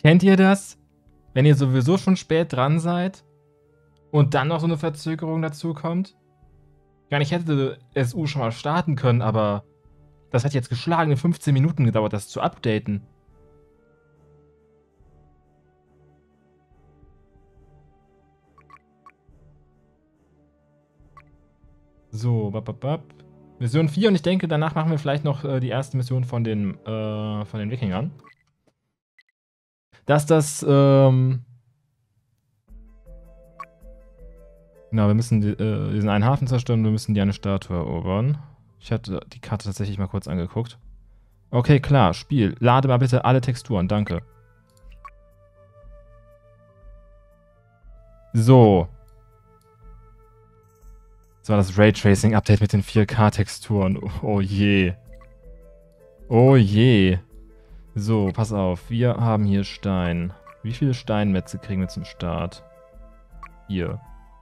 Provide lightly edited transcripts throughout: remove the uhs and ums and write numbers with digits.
Kennt ihr das? Wenn ihr sowieso schon spät dran seid und dann noch so eine Verzögerung dazu kommt? Ich meine, ich hätte SU schon mal starten können, aber das hat jetzt geschlagene 15 Minuten gedauert, das zu updaten. So, Mission 4 und ich denke, danach machen wir vielleicht noch die erste Mission von den Wikingern. Genau, wir müssen diesen einen Hafen zerstören, wir müssen die eine Statue erobern. Ich hatte die Karte tatsächlich mal kurz angeguckt. Okay, klar, Spiel. Lade mal bitte alle Texturen, danke. So. Das war das Raytracing-Update mit den 4K-Texturen. Oh je. Oh je. So, pass auf. Wir haben hier Stein. Wie viele Steinmetze kriegen wir zum Start? Hier.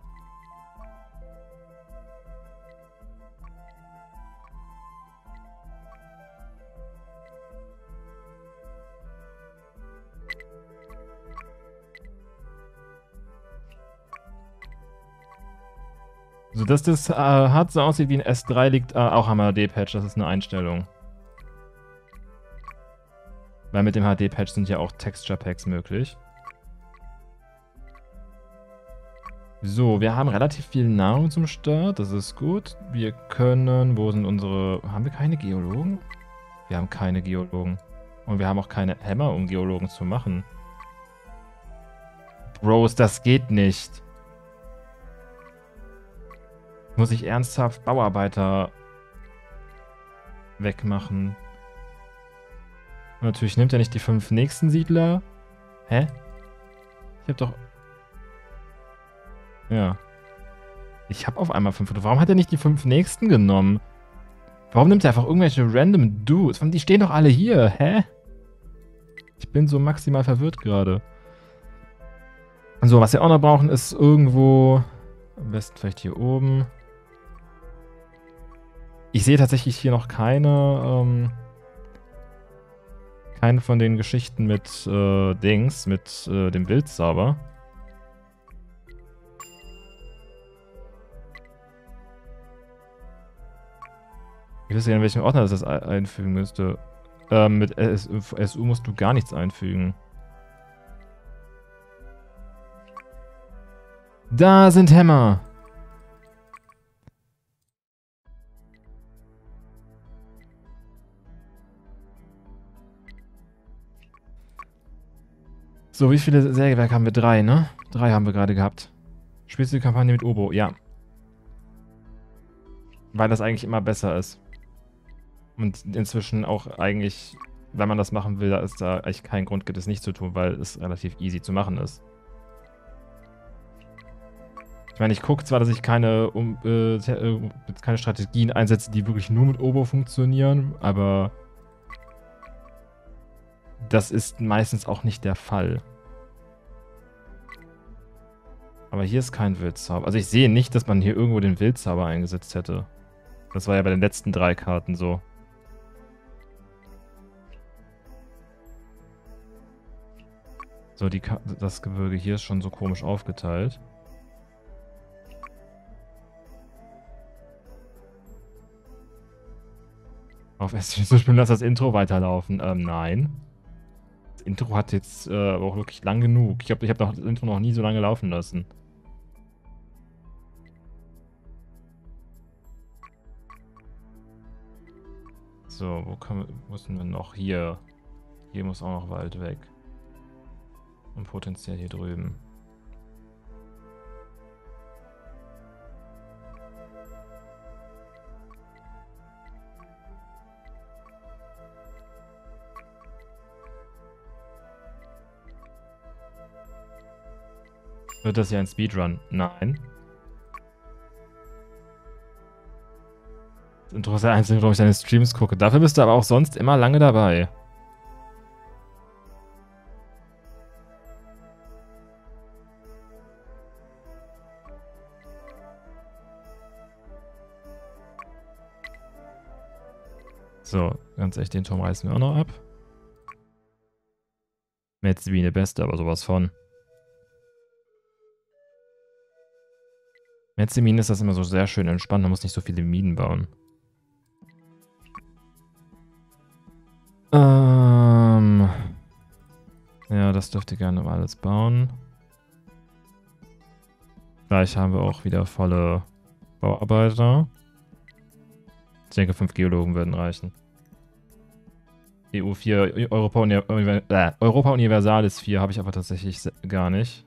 So, dass das hart so aussieht wie ein S3 liegt auch am HD-Patch. Das ist eine Einstellung. Weil mit dem HD-Patch sind ja auch Texture-Packs möglich. So, wir haben relativ viel Nahrung zum Start. Das ist gut. Wir können... Wo sind unsere... Haben wir keine Geologen? Wir haben keine Geologen. Und wir haben auch keine Hämmer, um Geologen zu machen. Bros, das geht nicht. Muss ich ernsthaft Bauarbeiter wegmachen? Und natürlich nimmt er nicht die 5 nächsten Siedler. Hä? Ich hab doch... Ja. Ich hab auf einmal 5. Warum hat er nicht die 5 nächsten genommen? Warum nimmt er einfach irgendwelche random Dudes? Die stehen doch alle hier. Hä? Ich bin so maximal verwirrt gerade. So, was wir auch noch brauchen, ist irgendwo... Am besten vielleicht hier oben. Ich sehe tatsächlich hier noch keine von den Geschichten mit Dings, mit dem Bildzauber. Ich wüsste ja, in welchem Ordner das einfügen müsste. Mit SU musst du gar nichts einfügen. Da sind Hämmer! So, wie viele Sägewerke haben wir? 3, ne? 3 haben wir gerade gehabt. Spielst du die Kampagne mit Obo? Ja. Weil das eigentlich immer besser ist. Und inzwischen auch eigentlich, wenn man das machen will, da ist da eigentlich kein Grund gibt, es nicht zu tun, weil es relativ easy zu machen ist. Ich meine, ich gucke zwar, dass ich keine Strategien einsetze, die wirklich nur mit Obo funktionieren, aber das ist meistens auch nicht der Fall. Aber hier ist kein Wildzauber. Also ich sehe nicht, dass man hier irgendwo den Wildzauber eingesetzt hätte. Das war ja bei den letzten 3 Karten so. So, das Gebirge hier ist schon so komisch aufgeteilt. Auf S4 zu spielen, lass das Intro weiterlaufen. Nein. Das Intro hat jetzt auch wirklich lang genug. Ich glaube, ich habe das Intro noch nie so lange laufen lassen. So, wo sind wir noch? Hier. Hier muss auch noch Wald weg. Und potenziell hier drüben. Wird das hier ein Speedrun? Nein. Das Intro ist der einzige, warum ich deine Streams gucke. Dafür bist du aber auch sonst immer lange dabei. So, ganz echt, den Turm reißen wir auch noch ab. Metzmine beste, aber sowas von. Metzmine ist das immer so sehr schön entspannt, man muss nicht so viele Minen bauen. Ja, das dürft ihr gerne mal alles bauen. Gleich haben wir auch wieder volle Bauarbeiter. Ich denke, 5 Geologen würden reichen. EU 4, Europa Universalis 4 habe ich aber tatsächlich gar nicht.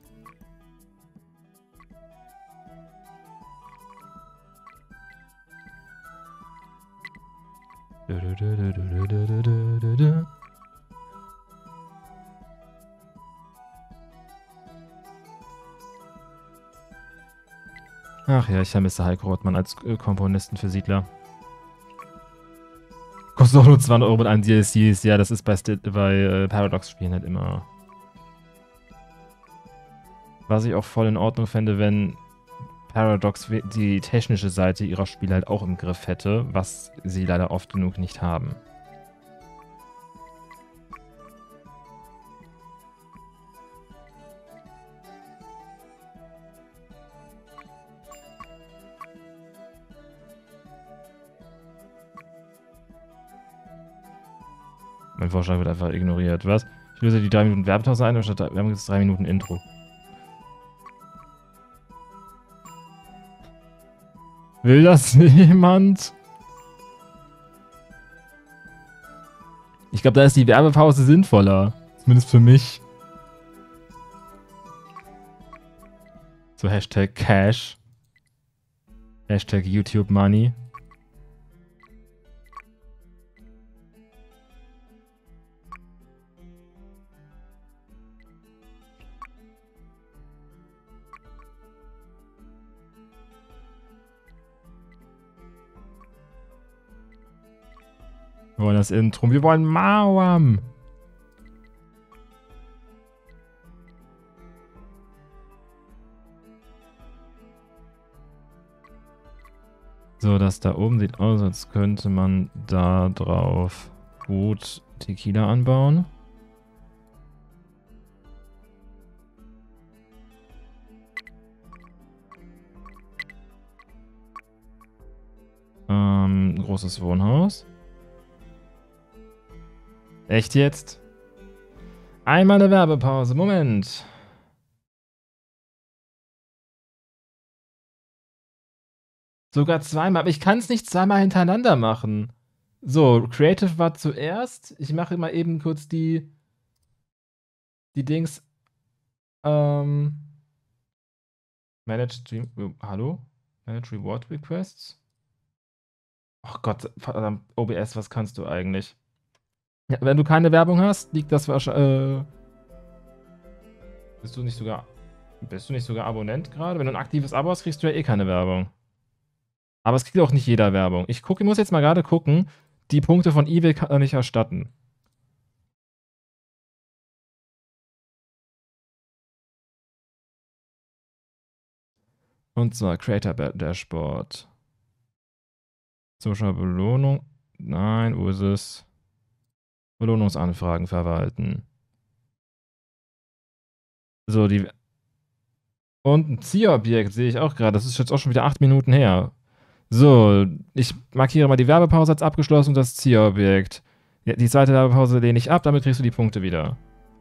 Ach ja, ich vermisse Heiko Rottmann als Komponisten für Siedler. Kostet auch nur 200 € mit einem DLCs. Ja, das ist bei Paradox-Spielen halt immer. Was ich auch voll in Ordnung fände, wenn Paradox die technische Seite ihrer Spiele halt auch im Griff hätte, was sie leider oft genug nicht haben. Mein Vorschlag wird einfach ignoriert. Was? Ich löse die 3 Minuten Werbepause ein, statt wir haben jetzt 3 Minuten Intro. Will das jemand? Ich glaube, da ist die Werbepause sinnvoller. Zumindest für mich. So Hashtag Cash. Hashtag YouTube Money. Wir wollen das Intro. Wir wollen Mauam. So, das da oben sieht aus, als könnte man da drauf gut Tequila anbauen. Großes Wohnhaus. Echt jetzt? Einmal eine Werbepause. Moment. Sogar zweimal. Aber ich kann es nicht zweimal hintereinander machen. So, Creative war zuerst. Ich mache mal eben kurz die Dings. Manage Stream. Hallo? Manage Reward Requests? Oh Gott, verdammt. OBS, was kannst du eigentlich? Ja, wenn du keine Werbung hast, liegt das wahrscheinlich. Bist du nicht sogar Abonnent gerade? Wenn du ein aktives Abo hast, kriegst du ja eh keine Werbung. Aber es kriegt auch nicht jeder Werbung. Ich muss jetzt mal gerade gucken. Die Punkte von Evil kann er nicht erstatten. Und zwar Creator Dashboard. Zuschauerbelohnung. Nein, wo ist es? Belohnungsanfragen verwalten. So, und ein Zielobjekt sehe ich auch gerade. Das ist jetzt auch schon wieder 8 Minuten her. So, ich markiere mal die Werbepause als abgeschlossen und das Zielobjekt. Ja, die zweite Werbepause lehne ich ab, damit kriegst du die Punkte wieder.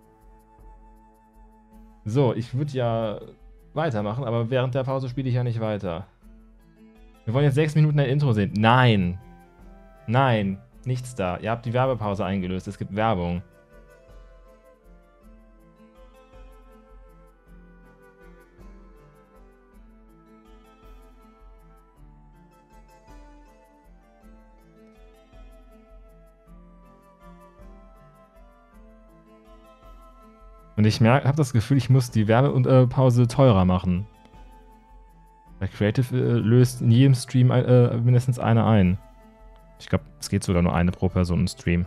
So, ich würde ja weitermachen, aber während der Pause spiele ich ja nicht weiter. Wir wollen jetzt 6 Minuten ein Intro sehen. Nein. Nein, nichts da. Ihr habt die Werbepause eingelöst. Es gibt Werbung. Und ich habe das Gefühl, ich muss die Werbepause teurer machen. Weil Creative löst in jedem Stream mindestens eine ein. Ich glaube, es geht sogar nur eine pro Person im Stream.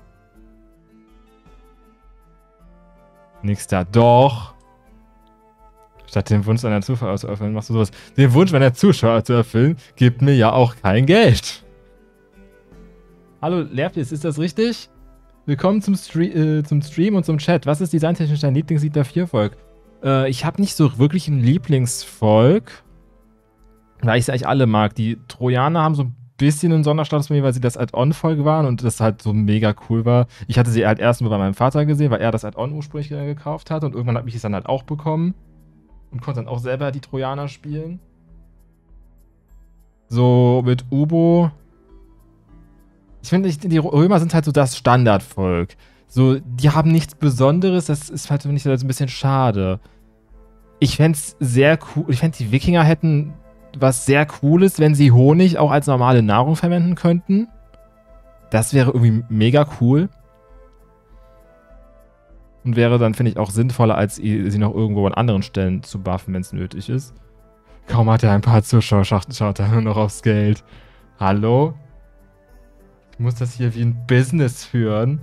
Nix da. Doch! Statt den Wunsch einer Zuschauer zu erfüllen, machst du sowas. Den Wunsch meiner Zuschauer zu erfüllen, gibt mir ja auch kein Geld. Hallo, Lehrplatz, ist das richtig? Willkommen zum Stream und zum Chat. Was ist designtechnisch dein Lieblingslied der Viervolk? Ich habe nicht so wirklich ein Lieblingsvolk, weil ich sie eigentlich alle mag. Die Trojaner haben so ein bisschen einen Sonderstatus bei mir, weil sie das Add-on-Volk waren und das halt so mega cool war. Ich hatte sie halt erst nur bei meinem Vater gesehen, weil er das Add-on ursprünglich gekauft hat und irgendwann habe ich es dann halt auch bekommen und konnte dann auch selber die Trojaner spielen. So mit Ubo. Ich finde, die Römer sind halt so das Standardvolk. So, die haben nichts Besonderes, das ist halt, finde ich, so ein bisschen schade. Ich fände es sehr cool, ich fände, die Wikinger hätten was sehr Cooles, wenn sie Honig auch als normale Nahrung verwenden könnten. Das wäre irgendwie mega cool. Und wäre dann, finde ich, auch sinnvoller, als sie noch irgendwo an anderen Stellen zu buffen, wenn es nötig ist. Kaum hat er ein paar Zuschauer, schaut er nur noch aufs Geld. Hallo? Ich muss das hier wie ein Business führen.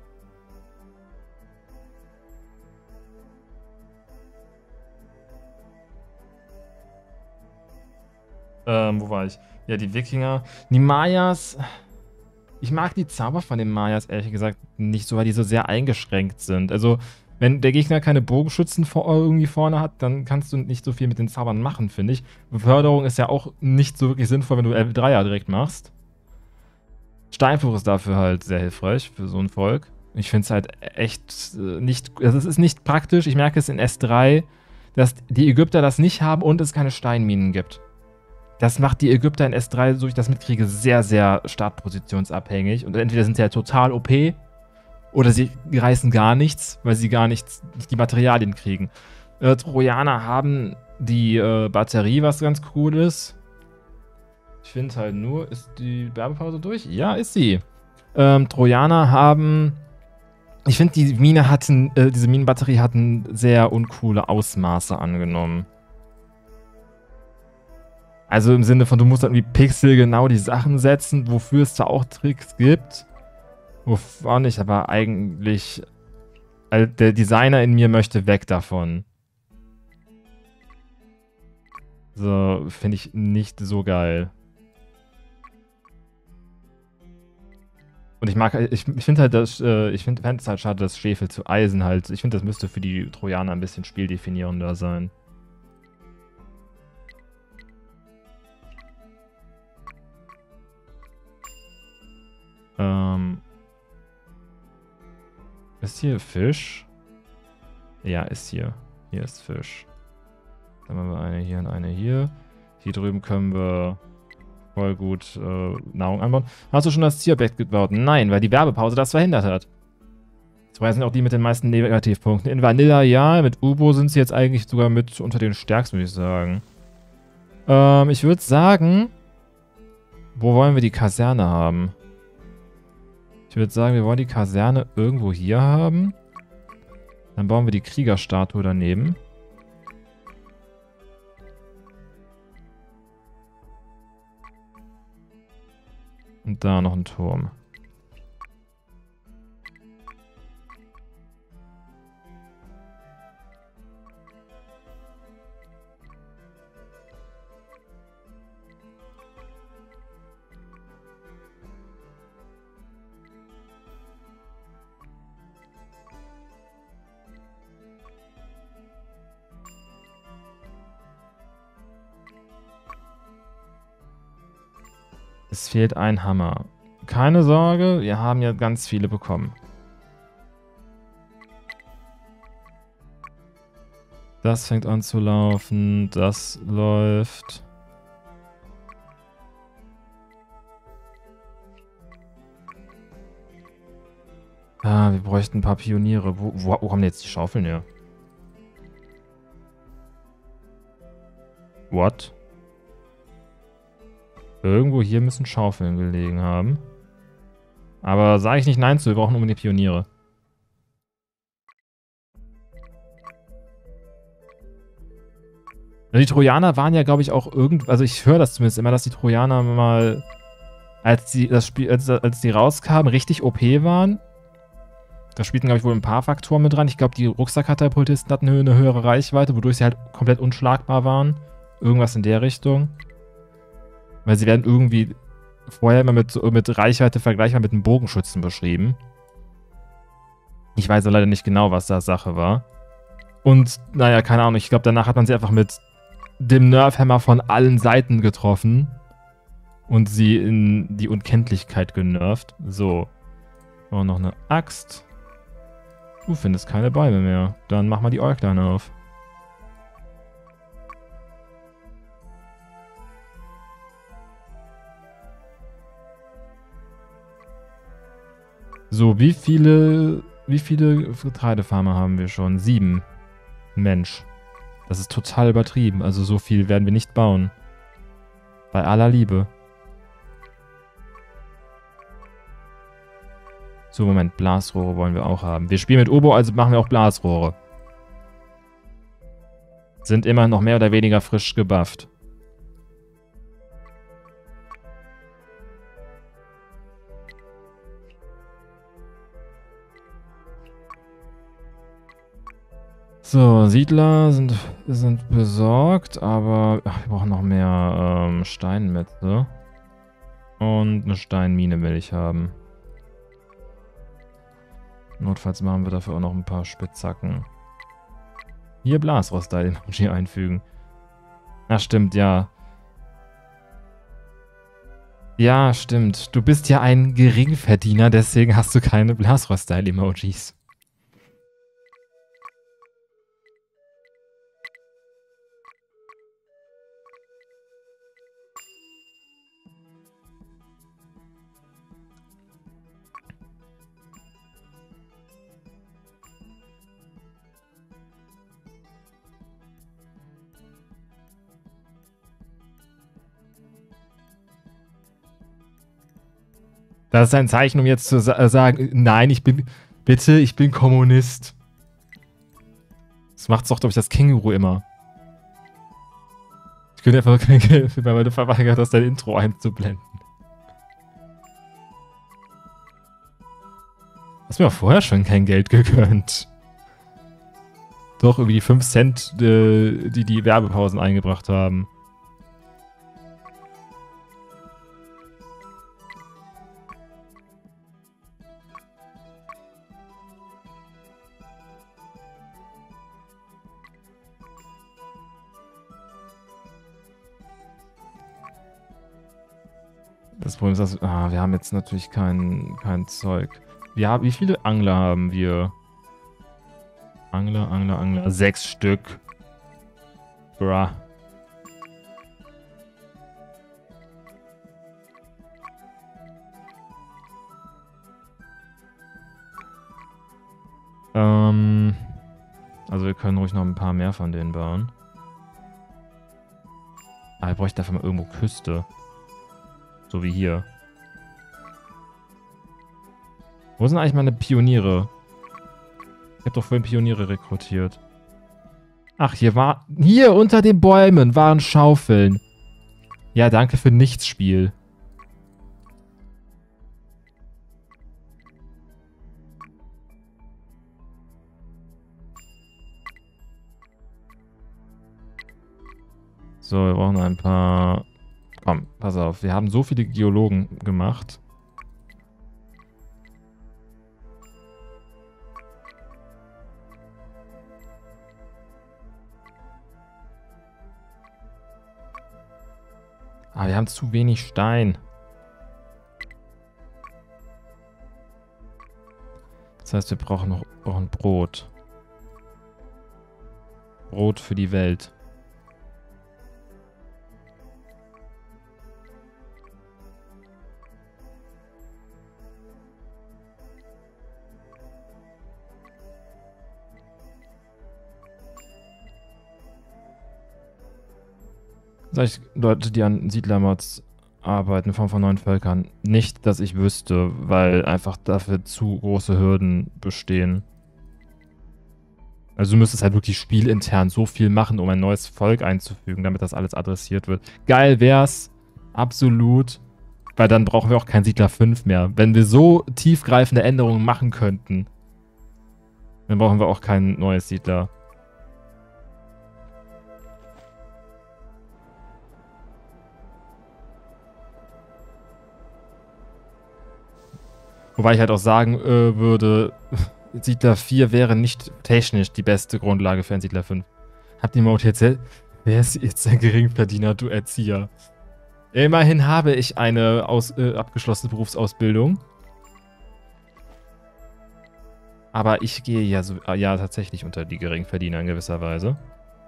Wo war ich? Ja, die Wikinger. Die Mayas. Ich mag die Zauber von den Mayas, ehrlich gesagt, nicht so, weil die so sehr eingeschränkt sind. Also, wenn der Gegner keine Bogenschützen irgendwie vorne hat, dann kannst du nicht so viel mit den Zaubern machen, finde ich. Beförderung ist ja auch nicht so wirklich sinnvoll, wenn du L3er direkt machst. Steinfluch ist dafür halt sehr hilfreich für so ein Volk. Ich finde es halt echt nicht, also es ist nicht praktisch. Ich merke es in S3, dass die Ägypter das nicht haben und es keine Steinminen gibt. Das macht die Ägypter in S3, so ich das mitkriege, sehr, sehr startpositionsabhängig. Und entweder sind sie ja total OP oder sie reißen gar nichts, weil sie gar nicht die Materialien kriegen. Trojaner haben die Batterie, was ganz cool ist. Ich finde halt nur, ist die Werbepause durch? Ja, ist sie. Trojaner haben... Ich finde, die Mine hatten, diese Minenbatterie hatten sehr uncoole Ausmaße angenommen. Also im Sinne von, du musst irgendwie pixelgenau die Sachen setzen, wofür es da auch Tricks gibt. Wovon ich aber eigentlich... Also der Designer in mir möchte weg davon. So, finde ich nicht so geil. Und ich finde halt, fände es halt schade, dass Schwefel zu Eisen halt. Ich finde, das müsste für die Trojaner ein bisschen spieldefinierender sein. Ist hier Fisch? Ja, ist hier. Hier ist Fisch. Dann haben wir eine hier und eine hier. Hier drüben können wir voll gut Nahrung anbauen. Hast du schon das Zielobjekt gebaut? Nein, weil die Werbepause das verhindert hat. Das sind auch die mit den meisten Negativpunkten. In Vanilla ja, mit Ubo sind sie jetzt eigentlich sogar mit unter den stärksten, würde ich sagen. Ich würde sagen, wo wollen wir die Kaserne haben? Ich würde sagen, wir wollen die Kaserne irgendwo hier haben. Dann bauen wir die Kriegerstatue daneben. Und da noch ein Turm. Es fehlt ein Hammer. Keine Sorge, wir haben ja ganz viele bekommen. Das fängt an zu laufen, das läuft. Ah, wir bräuchten ein paar Pioniere. Wo kommen jetzt die Schaufeln her? What? Irgendwo hier müssen Schaufeln gelegen haben. Aber sage ich nicht nein zu, wir brauchen unbedingt Pioniere. Die Trojaner waren ja, glaube ich, auch also ich höre das zumindest immer, dass die Trojaner mal, als die rauskamen, richtig OP waren. Da spielten, glaube ich, wohl ein paar Faktoren mit dran. Ich glaube, die Rucksackkatapultisten hatten eine höhere Reichweite, wodurch sie halt komplett unschlagbar waren. Irgendwas in der Richtung. Weil sie werden irgendwie vorher immer mit Reichweite vergleichbar mit einem Bogenschützen beschrieben. Ich weiß ja leider nicht genau, was da Sache war. Und, naja, keine Ahnung, ich glaube, danach hat man sie einfach mit dem Nerfhammer von allen Seiten getroffen und sie in die Unkenntlichkeit genervt. So. Oh, noch eine Axt. Du findest keine Bäume mehr. Dann mach mal die Äuglein auf. So, wie viele Getreidefarmer haben wir schon? 7. Mensch. Das ist total übertrieben. Also so viel werden wir nicht bauen. Bei aller Liebe. So, Moment. Blasrohre wollen wir auch haben. Wir spielen mit Obo, also machen wir auch Blasrohre. Sind immer noch mehr oder weniger frisch gebufft. So, Siedler sind besorgt, aber ach, wir brauchen noch mehr Steinmetze. Und eine Steinmine will ich haben. Notfalls machen wir dafür auch noch ein paar Spitzhacken. Hier Blasrohr-Style-Emoji einfügen. Ach, stimmt, ja. Ja, stimmt. Du bist ja ein Geringverdiener, deswegen hast du keine Blasrohr-Style-Emojis. Das ist ein Zeichen, um jetzt zu sagen, nein, ich bin Kommunist. Das macht's doch, glaube ich, das Känguru immer. Ich könnte einfach kein Geld, weil du verweigert hast, dein Intro einzublenden. Hast mir auch vorher schon kein Geld gegönnt. Doch, irgendwie die 5 Cent, die Werbepausen eingebracht haben. Das Problem ist, dass wir haben jetzt natürlich kein Zeug. Wie viele Angler haben wir? Angler. 6 Stück. Bruh. Also wir können ruhig noch ein paar mehr von denen bauen. Aber ich bräuchte dafür mal irgendwo Küste. So wie hier. Wo sind eigentlich meine Pioniere? Ich habe doch vorhin Pioniere rekrutiert. Ach, hier unter den Bäumen waren Schaufeln. Ja, danke für nichts, Spiel. So, wir brauchen ein paar... Komm, pass auf. Wir haben so viele Geologen gemacht. Ah, wir haben zu wenig Stein. Das heißt, wir brauchen noch ein Brot. Brot für die Welt. Leute, die an Siedlermods arbeiten, in Form von neuen Völkern. Nicht, dass ich wüsste, weil einfach dafür zu große Hürden bestehen. Also du müsstest halt wirklich spielintern so viel machen, um ein neues Volk einzufügen, damit das alles adressiert wird. Geil wär's. Absolut. Weil dann brauchen wir auch kein Siedler 5 mehr. Wenn wir so tiefgreifende Änderungen machen könnten, dann brauchen wir auch kein neues Siedler. Wobei ich halt auch sagen würde, Siedler 4 wäre nicht technisch die beste Grundlage für ein Siedler 5. Habt ihr Mode jetzt... Wer ist jetzt ein Geringverdiener, du Erzieher? Immerhin habe ich eine abgeschlossene Berufsausbildung. Aber ich gehe ja tatsächlich unter die Geringverdiener in gewisser Weise.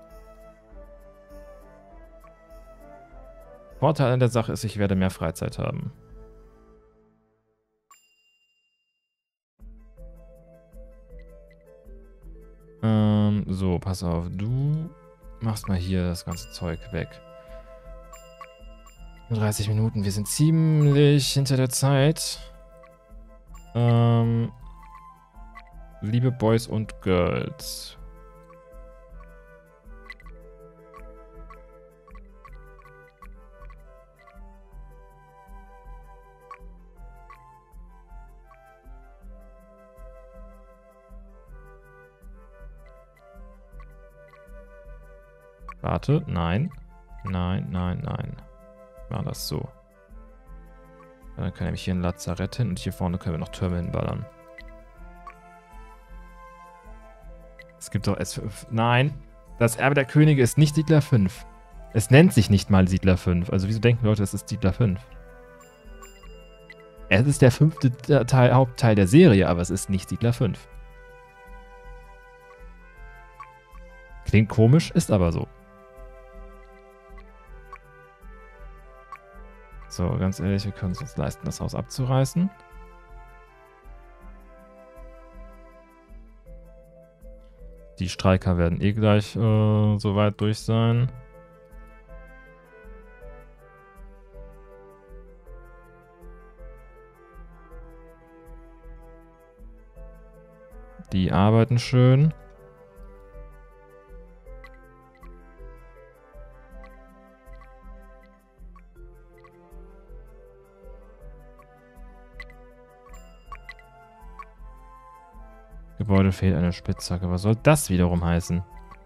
Vorteil an der Sache ist, ich werde mehr Freizeit haben. So, pass auf. Du machst mal hier das ganze Zeug weg. 30 Minuten, wir sind ziemlich hinter der Zeit. Liebe Boys und Girls. Warte, nein. Nein, nein, nein. War das so. Dann können wir nämlich hier ein Lazarett hin und hier vorne können wir noch Türme hinballern. Es gibt doch S5. Nein, das Erbe der Könige ist nicht Siedler 5. Es nennt sich nicht mal Siedler 5. Also wieso denken Leute, es ist Siedler 5? Es ist der 5. Hauptteil der Serie, aber es ist nicht Siedler 5. Klingt komisch, ist aber so. So, ganz ehrlich, wir können es uns leisten, das Haus abzureißen. Die Streiker werden eh gleich soweit durch sein. Die arbeiten schön. Gebäude fehlt eine Spitzhacke. Was soll das wiederum heißen?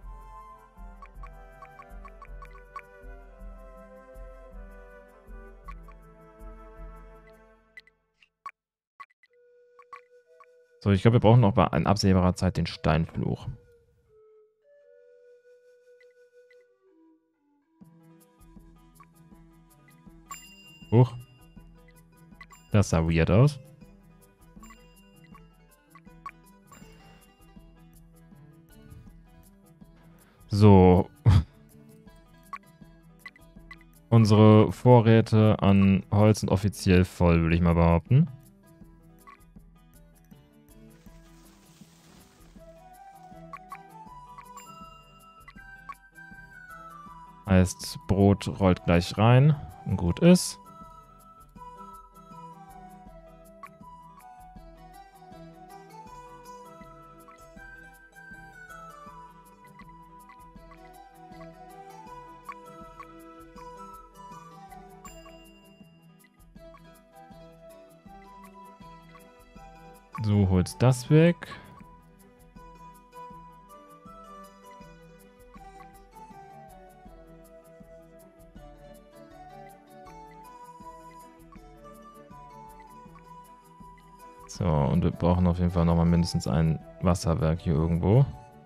So, ich glaube, wir brauchen noch in absehbarer Zeit den Steinfluch. Huch. Das sah weird aus. So. Unsere Vorräte an Holz sind offiziell voll, würde ich mal behaupten. Heißt, Brot rollt gleich rein und gut ist. So, holst das weg. So, und wir brauchen auf jeden Fall nochmal mindestens ein Wasserwerk hier irgendwo.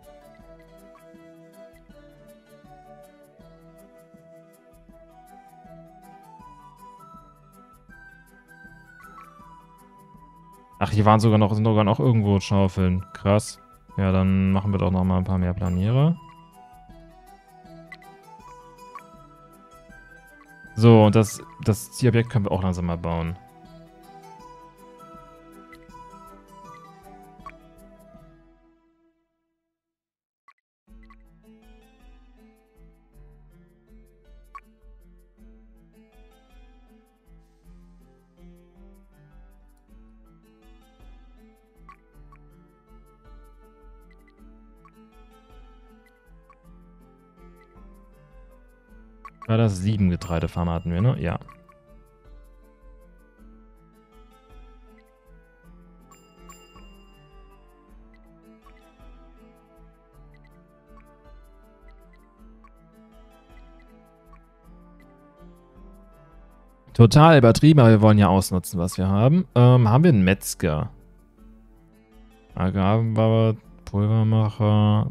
Ach, hier waren sogar noch irgendwo Schaufeln. Krass. Ja, dann machen wir doch noch mal ein paar mehr Planierer. So, und das Zielobjekt können wir auch langsam mal bauen. War das 7 Getreidefarmer hatten wir, ne? Ja. Total übertrieben, aber wir wollen ja ausnutzen, was wir haben. Haben wir einen Metzger? Agavenbauer, Pulvermacher,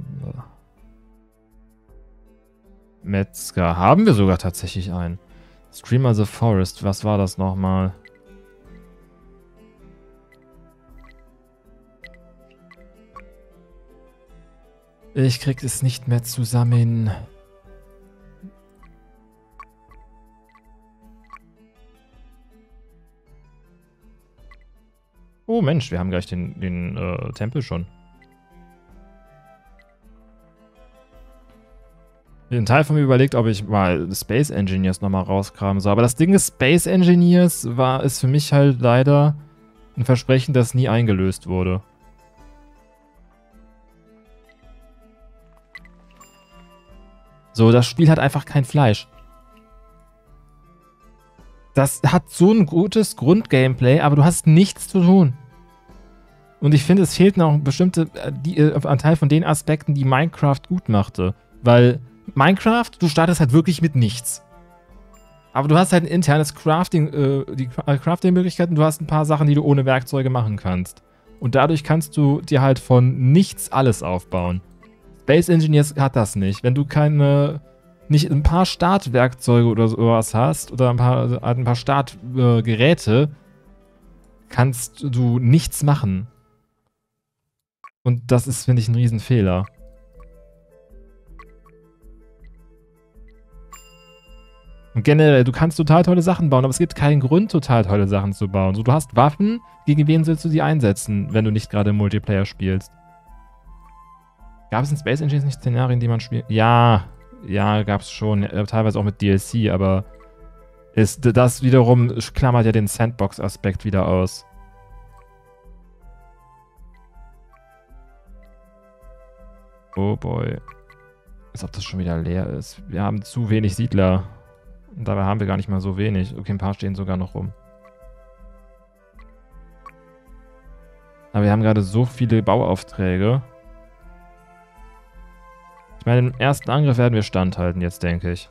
Metzger. Haben wir sogar tatsächlich einen. Streamer the Forest. Was war das nochmal? Ich krieg es nicht mehr zusammen. Oh Mensch, wir haben gleich den Tempel schon. Ein Teil von mir überlegt, ob ich mal Space Engineers nochmal rauskramen soll. Aber das Ding ist, Space Engineers ist für mich halt leider ein Versprechen, das nie eingelöst wurde. So, das Spiel hat einfach kein Fleisch. Das hat so ein gutes Grundgameplay, aber du hast nichts zu tun. Und ich finde, es fehlt noch bestimmte ein Teil von den Aspekten, die Minecraft gut machte. Weil Minecraft, du startest halt wirklich mit nichts. Aber du hast halt ein internes Crafting, die Crafting-Möglichkeiten, du hast ein paar Sachen, die du ohne Werkzeuge machen kannst. Und dadurch kannst du dir halt von nichts alles aufbauen. Space Engineers hat das nicht. Wenn du nicht ein paar Startwerkzeuge oder sowas hast oder ein paar Startgeräte, kannst du nichts machen. Und das ist, finde ich, ein Riesenfehler. Und generell, du kannst total tolle Sachen bauen, aber es gibt keinen Grund, total tolle Sachen zu bauen. So, du hast Waffen, gegen wen sollst du die einsetzen, wenn du nicht gerade im Multiplayer spielst? Gab es in Space Engineers nicht Szenarien, die man spielt? Ja, gab es schon. Teilweise auch mit DLC, aber das wiederum klammert ja den Sandbox-Aspekt wieder aus. Oh boy. Als ob das schon wieder leer ist. Wir haben zu wenig Siedler. Und dabei haben wir gar nicht mal so wenig. Okay, ein paar stehen sogar noch rum. Aber wir haben gerade so viele Bauaufträge. Ich meine, im ersten Angriff werden wir standhalten jetzt, denke ich.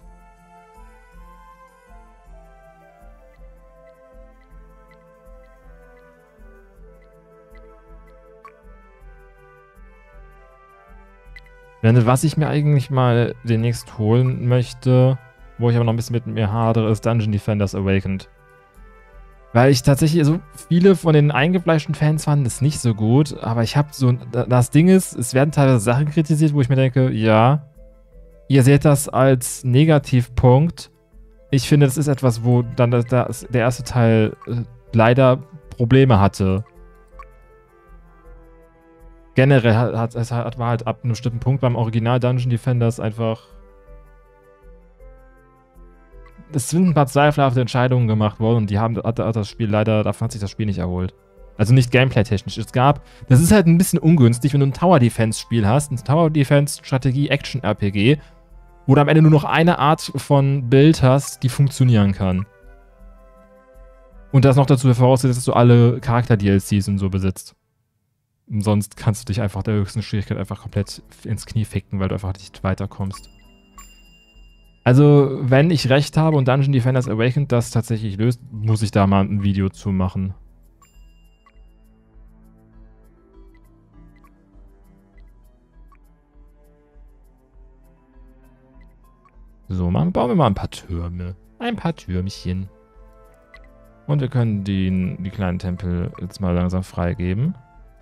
Was ich mir eigentlich mal demnächst holen möchte, wo ich aber noch ein bisschen mit mir hadere, ist Dungeon Defenders Awakened. Weil ich tatsächlich, also viele von den eingefleischten Fans fanden es nicht so gut, aber ich habe so, das Ding ist, es werden teilweise Sachen kritisiert, wo ich mir denke, ja, ihr seht das als Negativpunkt. Ich finde, das ist etwas, wo dann der erste Teil leider Probleme hatte. Generell war halt ab einem bestimmten Punkt beim Original Dungeon Defenders einfach... Es sind ein paar zweifelhafte Entscheidungen gemacht worden und davon hat sich das Spiel nicht erholt. Also nicht gameplay-technisch. Das ist halt ein bisschen ungünstig, wenn du ein Tower-Defense-Spiel hast, ein Tower-Defense-Strategie-Action-RPG, wo du am Ende nur noch eine Art von Bild hast, die funktionieren kann. Und das noch dazu voraussetzt, dass du alle Charakter-DLCs und so besitzt. Und sonst kannst du dich einfach der höchsten Schwierigkeit einfach komplett ins Knie ficken, weil du einfach nicht weiterkommst. Also, wenn ich recht habe und Dungeon Defenders Awakened das tatsächlich löst, muss ich da mal ein Video zu machen. So, bauen wir mal ein paar Türme. Ein paar Türmchen. Und wir können die kleinen Tempel jetzt mal langsam freigeben.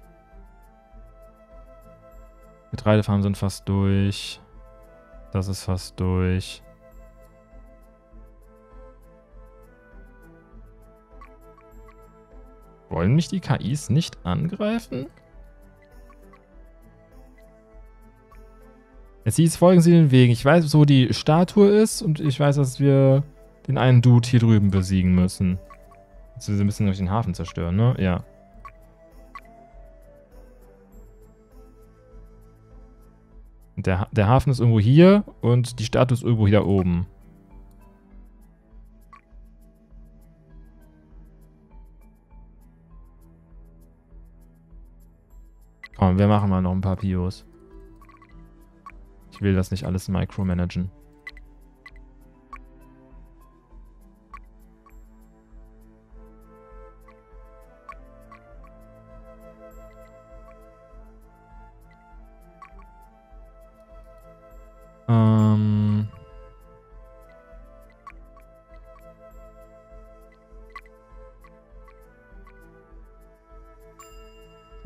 Getreidefarmen sind fast durch. Das ist fast durch. Wollen mich die KIs nicht angreifen? Jetzt hieß, folgen Sie den Wegen. Ich weiß, wo die Statue ist und ich weiß, dass wir den einen Dude hier drüben besiegen müssen. Jetzt müssen wir ein bisschen durch den Hafen zerstören, ne? Ja. Der Hafen ist irgendwo hier und die Statue ist irgendwo hier oben. Komm, wir machen mal noch ein paar Pios. Ich will das nicht alles micromanagen.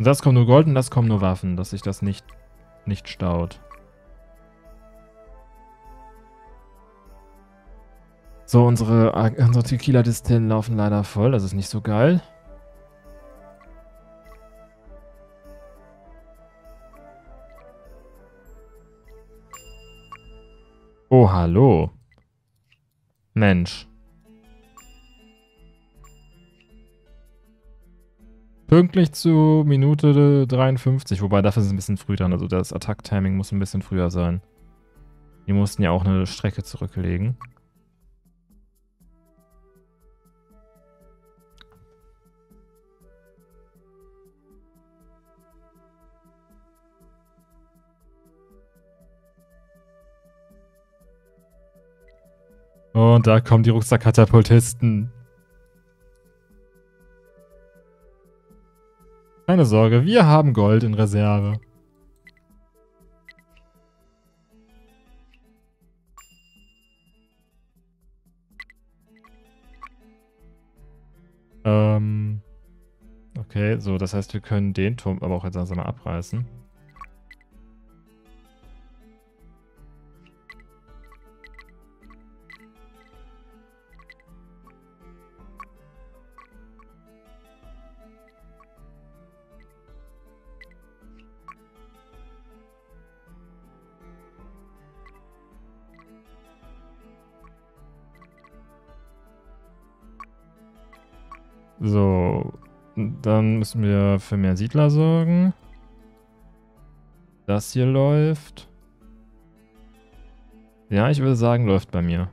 Das kommt nur Gold und das kommen nur Waffen, dass sich das nicht staut. So, unsere Tequila-Distillen laufen leider voll. Das ist nicht so geil. Oh, hallo. Mensch. Pünktlich zu Minute 53, wobei dafür ist es ein bisschen früh dran. Also das Attack-Timing muss ein bisschen früher sein. Die mussten ja auch eine Strecke zurücklegen. Und da kommen die Rucksackkatapultisten. Keine Sorge, wir haben Gold in Reserve. Okay, so, das heißt, wir können den Turm aber auch jetzt langsam mal abreißen. So, dann müssen wir für mehr Siedler sorgen. Das hier läuft. Ja, ich würde sagen, läuft bei mir.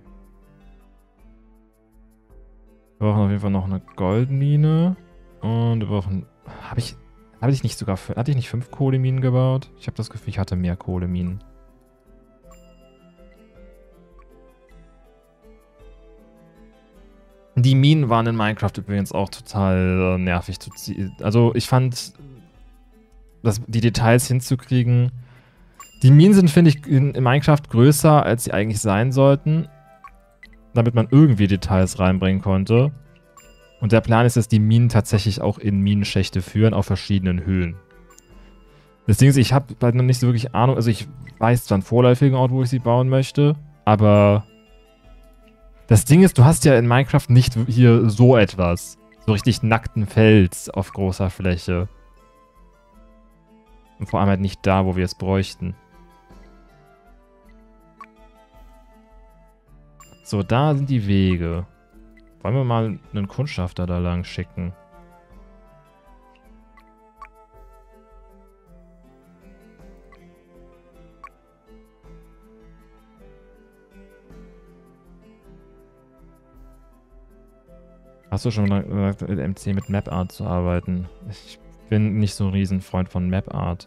Wir brauchen auf jeden Fall noch eine Goldmine. Und wir brauchen... Hatte ich nicht 5 Kohleminen gebaut? Ich habe das Gefühl, ich hatte mehr Kohleminen. Die Minen waren in Minecraft übrigens auch total nervig zu ziehen. Also ich fand, die Details hinzukriegen. Die Minen sind, finde ich, in Minecraft größer, als sie eigentlich sein sollten. Damit man irgendwie Details reinbringen konnte. Und der Plan ist, dass die Minen tatsächlich auch in Minenschächte führen, auf verschiedenen Höhen. Deswegen, ich habe halt noch nicht so wirklich Ahnung. Also ich weiß zwar einen vorläufigen Ort, wo ich sie bauen möchte, aber... Das Ding ist, du hast ja in Minecraft nicht hier so etwas. So richtig nackten Fels auf großer Fläche. Und vor allem halt nicht da, wo wir es bräuchten. So, da sind die Wege. Wollen wir mal einen Kundschafter da lang schicken? Hast du schon mal gesagt, mit MC mit Map-Art zu arbeiten? Ich bin nicht so ein Riesenfreund von Map-Art.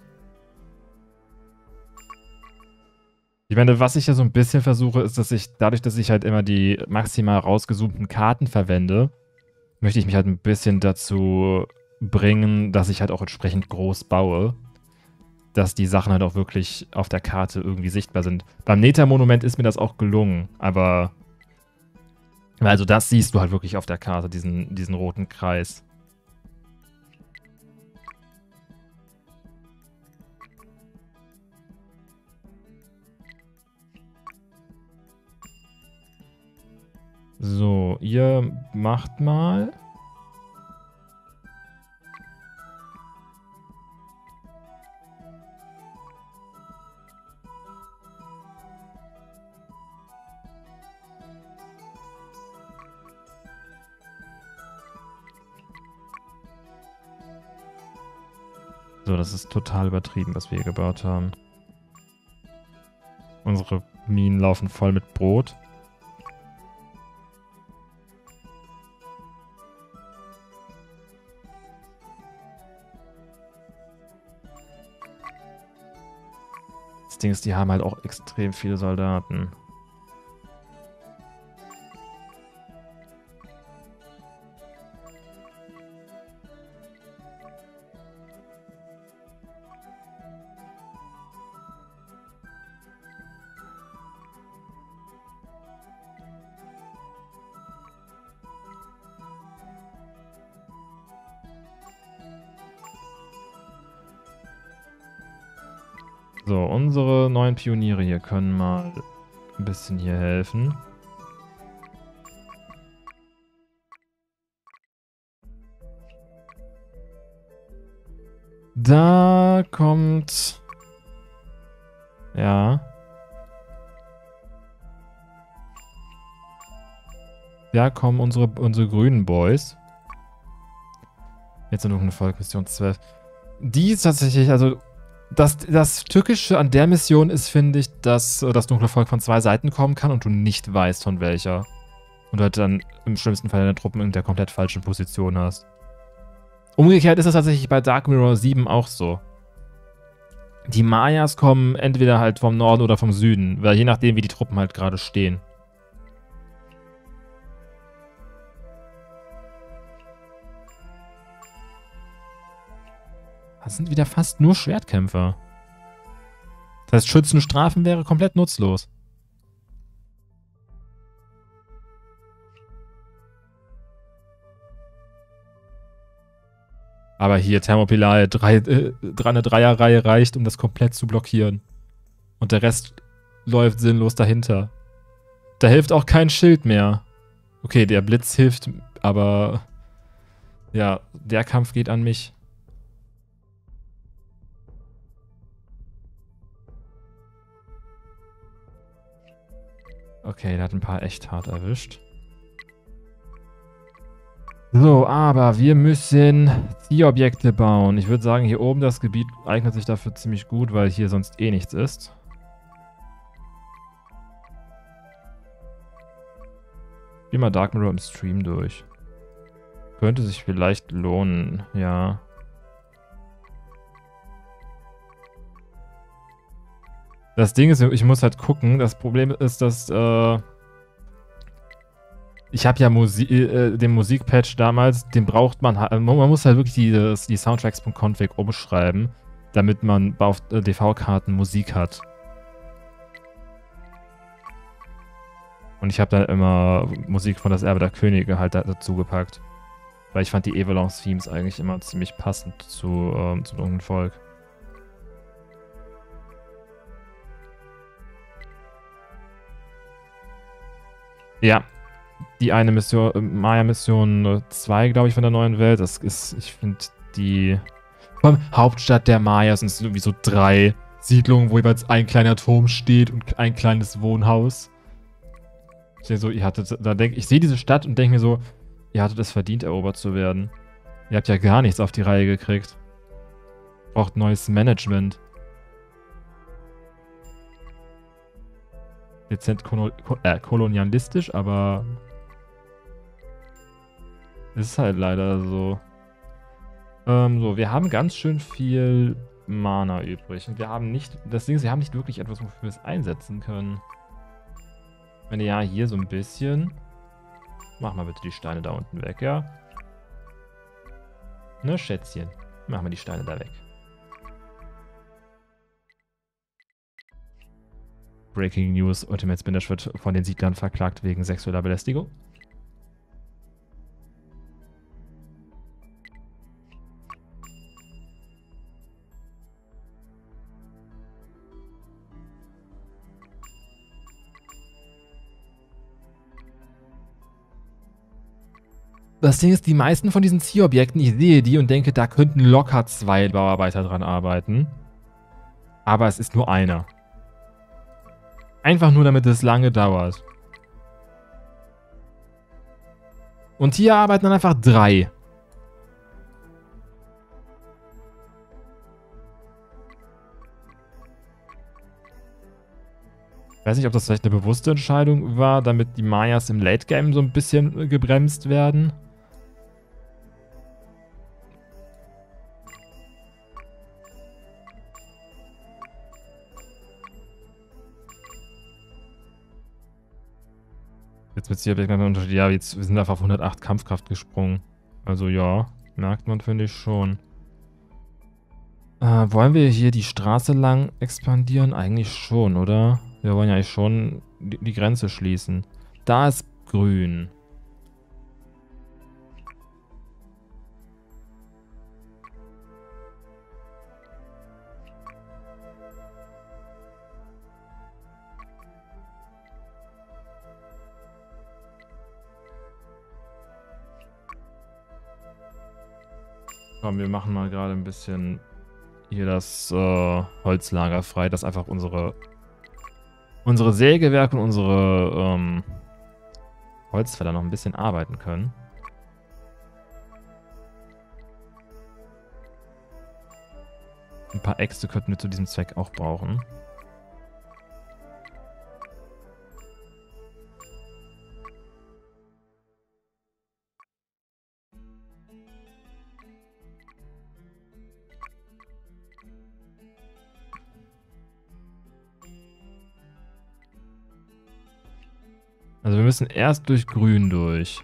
Ich meine, was ich ja so ein bisschen versuche, ist, dass ich, dadurch, dass ich halt immer die maximal rausgezoomten Karten verwende, möchte ich mich halt ein bisschen dazu bringen, dass ich halt auch entsprechend groß baue. Dass die Sachen halt auch wirklich auf der Karte irgendwie sichtbar sind. Beim Neta-Monument ist mir das auch gelungen, aber... Also das siehst du halt wirklich auf der Karte, diesen roten Kreis. So, ihr macht mal. So, das ist total übertrieben, was wir hier gebaut haben. Unsere Minen laufen voll mit Brot. Das Ding ist, die haben halt auch extrem viele Soldaten. So, unsere neuen Pioniere hier können mal ein bisschen hier helfen. Da kommt... Ja. Da kommen unsere grünen Boys. Jetzt sind noch eine Volksmission 12. Die ist tatsächlich, also... Das Tückische an der Mission ist, finde ich, dass das dunkle Volk von 2 Seiten kommen kann und du nicht weißt, von welcher. Und du halt dann im schlimmsten Fall deine Truppen in der komplett falschen Position hast. Umgekehrt ist es tatsächlich bei Dark Mirror 7 auch so. Die Mayas kommen entweder halt vom Norden oder vom Süden, weil je nachdem, wie die Truppen halt gerade stehen. Das sind wieder fast nur Schwertkämpfer. Das heißt, Schützen strafen wäre komplett nutzlos. Aber hier, Thermopylae, eine Dreierreihe reicht, um das komplett zu blockieren. Und der Rest läuft sinnlos dahinter. Da hilft auch kein Schild mehr. Okay, der Blitz hilft, aber... Ja, der Kampf geht an mich. Okay, der hat ein paar echt hart erwischt. So, aber wir müssen Zielobjekte bauen. Ich würde sagen, hier oben das Gebiet eignet sich dafür ziemlich gut, weil hier sonst eh nichts ist. Spiel mal Dark Mirror im Stream durch. Könnte sich vielleicht lohnen, ja. Das Ding ist, ich muss halt gucken. Das Problem ist, dass ich habe ja den Musikpatch damals, den braucht man halt. Man muss halt wirklich die Soundtracks.config umschreiben, damit man auf DV-Karten Musik hat. Und ich habe dann immer Musik von Das Erbe der Könige halt dazu gepackt. Weil ich fand die Evalance-Themes eigentlich immer ziemlich passend zum dunklen Volk. Ja, die eine Mission, Maya-Mission 2, glaube ich, von der neuen Welt, das ist, ich finde, die Hauptstadt der Mayas sind irgendwie so 3 Siedlungen, wo jeweils ein kleiner Turm steht und ein kleines Wohnhaus. Ich sehe so, ich sehe diese Stadt und denke mir so, ihr hattet es verdient, erobert zu werden. Ihr habt ja gar nichts auf die Reihe gekriegt. Braucht neues Management. Dezent kolonialistisch, aber ist halt leider so. So, wir haben ganz schön viel Mana übrig. Und wir haben nicht, das Ding ist, wir haben nicht wirklich etwas, wofür wir es einsetzen können. Wenn ja, hier so ein bisschen. Mach mal bitte die Steine da unten weg, ja? Ne, Schätzchen. Mach mal die Steine da weg. Breaking News, Ultimate Spinach wird von den Siedlern verklagt wegen sexueller Belästigung. Das Ding ist, die meisten von diesen Zielobjekten, ich sehe die und denke, da könnten locker 2 Bauarbeiter dran arbeiten. Aber es ist nur einer. Einfach nur, damit es lange dauert. Und hier arbeiten dann einfach 3. Ich weiß nicht, ob das vielleicht eine bewusste Entscheidung war, damit die Mayas im Late Game so ein bisschen gebremst werden. Jetzt mit Zielobjekten Unterschied. Ja, jetzt, wir sind einfach auf 108 Kampfkraft gesprungen. Also ja, merkt man, finde ich schon. Wollen wir hier die Straße lang expandieren? Eigentlich schon, oder? Wir wollen ja eigentlich schon die Grenze schließen. Da ist grün. Komm, wir machen mal gerade ein bisschen hier das Holzlager frei, dass einfach unsere Sägewerke und unsere Holzfäller noch ein bisschen arbeiten können. Ein paar Äxte könnten wir zu diesem Zweck auch brauchen. Also wir müssen erst durch Grün durch.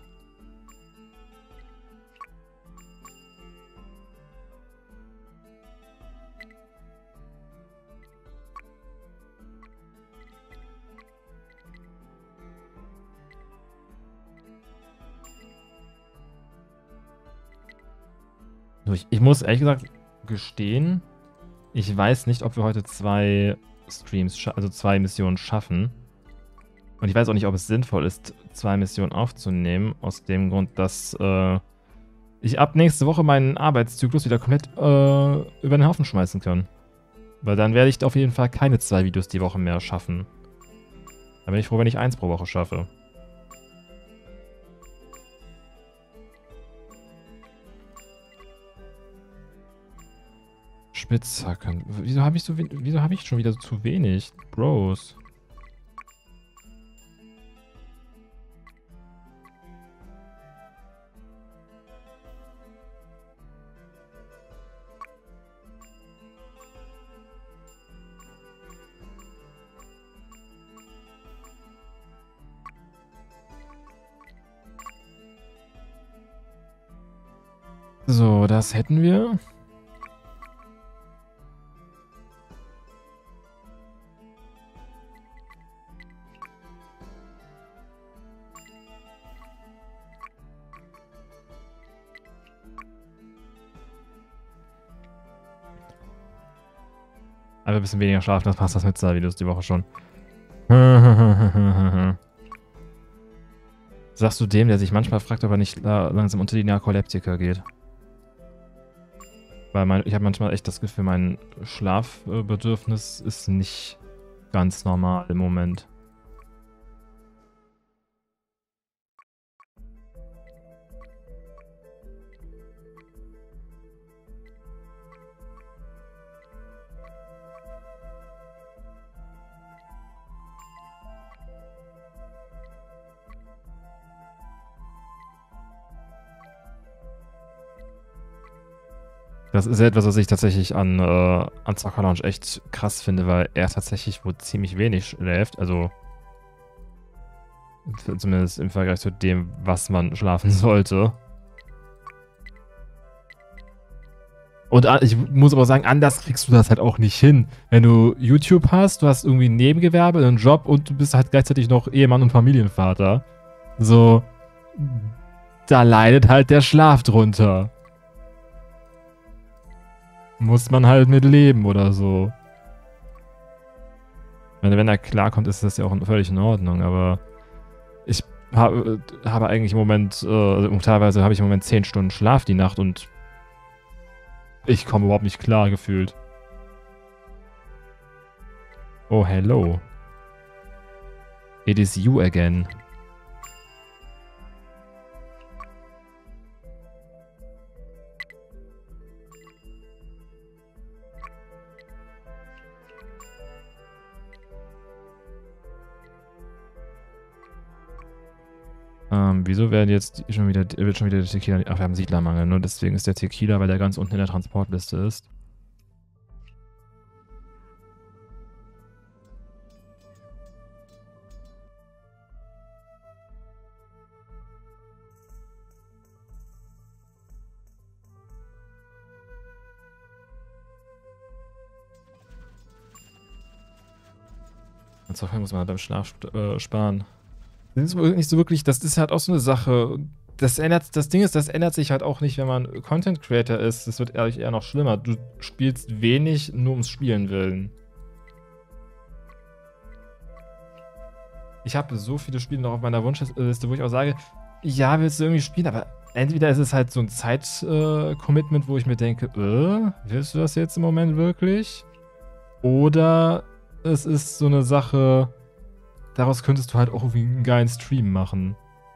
Ich muss ehrlich gesagt gestehen, ich weiß nicht, ob wir heute 2 Streams, also 2 Missionen schaffen. Und ich weiß auch nicht, ob es sinnvoll ist, 2 Missionen aufzunehmen, aus dem Grund, dass ich ab nächste Woche meinen Arbeitszyklus wieder komplett über den Haufen schmeißen kann. Weil dann werde ich auf jeden Fall keine 2 Videos die Woche mehr schaffen. Da bin ich froh, wenn ich 1 pro Woche schaffe. Spitzhacken. Wieso habe ich schon wieder zu wenig? Bros. So, das hätten wir. Aber ein bisschen weniger schlafen, das passt das mit 2 Videos die Woche schon. Sagst du dem, der sich manchmal fragt, ob er nicht langsam unter die Narkoleptiker geht? Weil ich habe manchmal echt das Gefühl, mein Schlafbedürfnis ist nicht ganz normal im Moment. Das ist etwas, was ich tatsächlich an Zocker Lounge echt krass finde, weil er tatsächlich wohl ziemlich wenig schläft. Also zumindest im Vergleich zu dem, was man schlafen sollte. Und ich muss aber sagen, anders kriegst du das halt auch nicht hin. Wenn du YouTube hast, du hast irgendwie ein Nebengewerbe, einen Job und du bist halt gleichzeitig noch Ehemann und Familienvater. So, da leidet halt der Schlaf drunter. Muss man halt mit leben oder so. Wenn er klarkommt, ist das ja auch völlig in Ordnung, aber ich habe eigentlich im Moment, teilweise habe ich im Moment 10 Stunden Schlaf die Nacht und ich komme überhaupt nicht klar gefühlt. Oh, hello. It is you again. Wieso wird schon wieder der Tequila... Ach, wir haben Siedlermangel. Nur deswegen ist der Tequila, weil der ganz unten in der Transportliste ist. Insofern muss man halt beim Schlaf sparen. Das ist nicht so wirklich, das ist halt auch so eine Sache. Das Ding ist, das ändert sich halt auch nicht, wenn man Content Creator ist. Das wird eher noch schlimmer. Du spielst wenig nur ums Spielen willen. Ich habe so viele Spiele noch auf meiner Wunschliste, wo ich auch sage, ja, willst du irgendwie spielen, aber entweder ist es halt so ein Zeit-Commitment, wo ich mir denke, willst du das jetzt im Moment wirklich? Oder es ist so eine Sache, daraus könntest du halt auch irgendwie einen geilen Stream machen.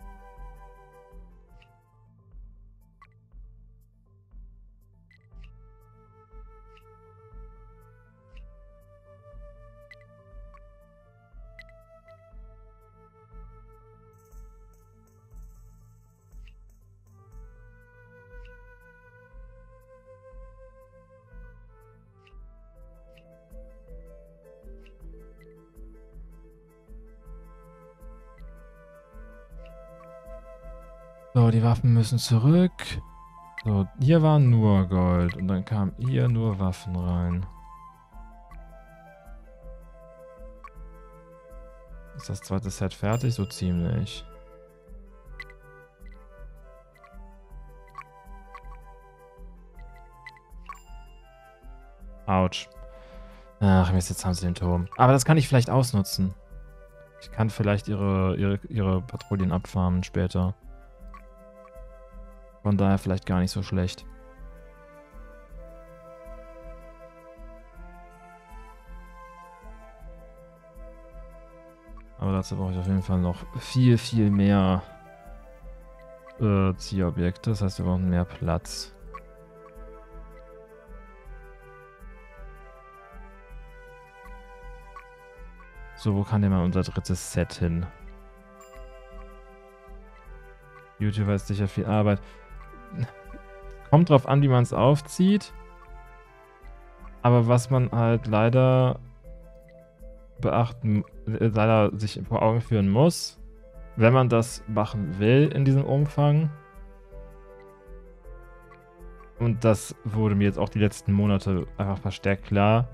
So, die Waffen müssen zurück. So, hier war nur Gold und dann kam hier nur Waffen rein. Ist das zweite Set fertig? So ziemlich. Autsch. Ach, jetzt haben sie den Turm. Aber das kann ich vielleicht ausnutzen. Ich kann vielleicht ihre Patrouillen abfarmen später. Von daher vielleicht gar nicht so schlecht. Aber dazu brauche ich auf jeden Fall noch viel, viel mehr Zielobjekte. Das heißt, wir brauchen mehr Platz. So, wo kann denn mal unser drittes Set hin? YouTuber ist sicher viel Arbeit. Kommt drauf an, wie man es aufzieht. Aber was man halt leider sich vor Augen führen muss, wenn man das machen will in diesem Umfang, und das wurde mir jetzt auch die letzten Monate einfach verstärkt klar,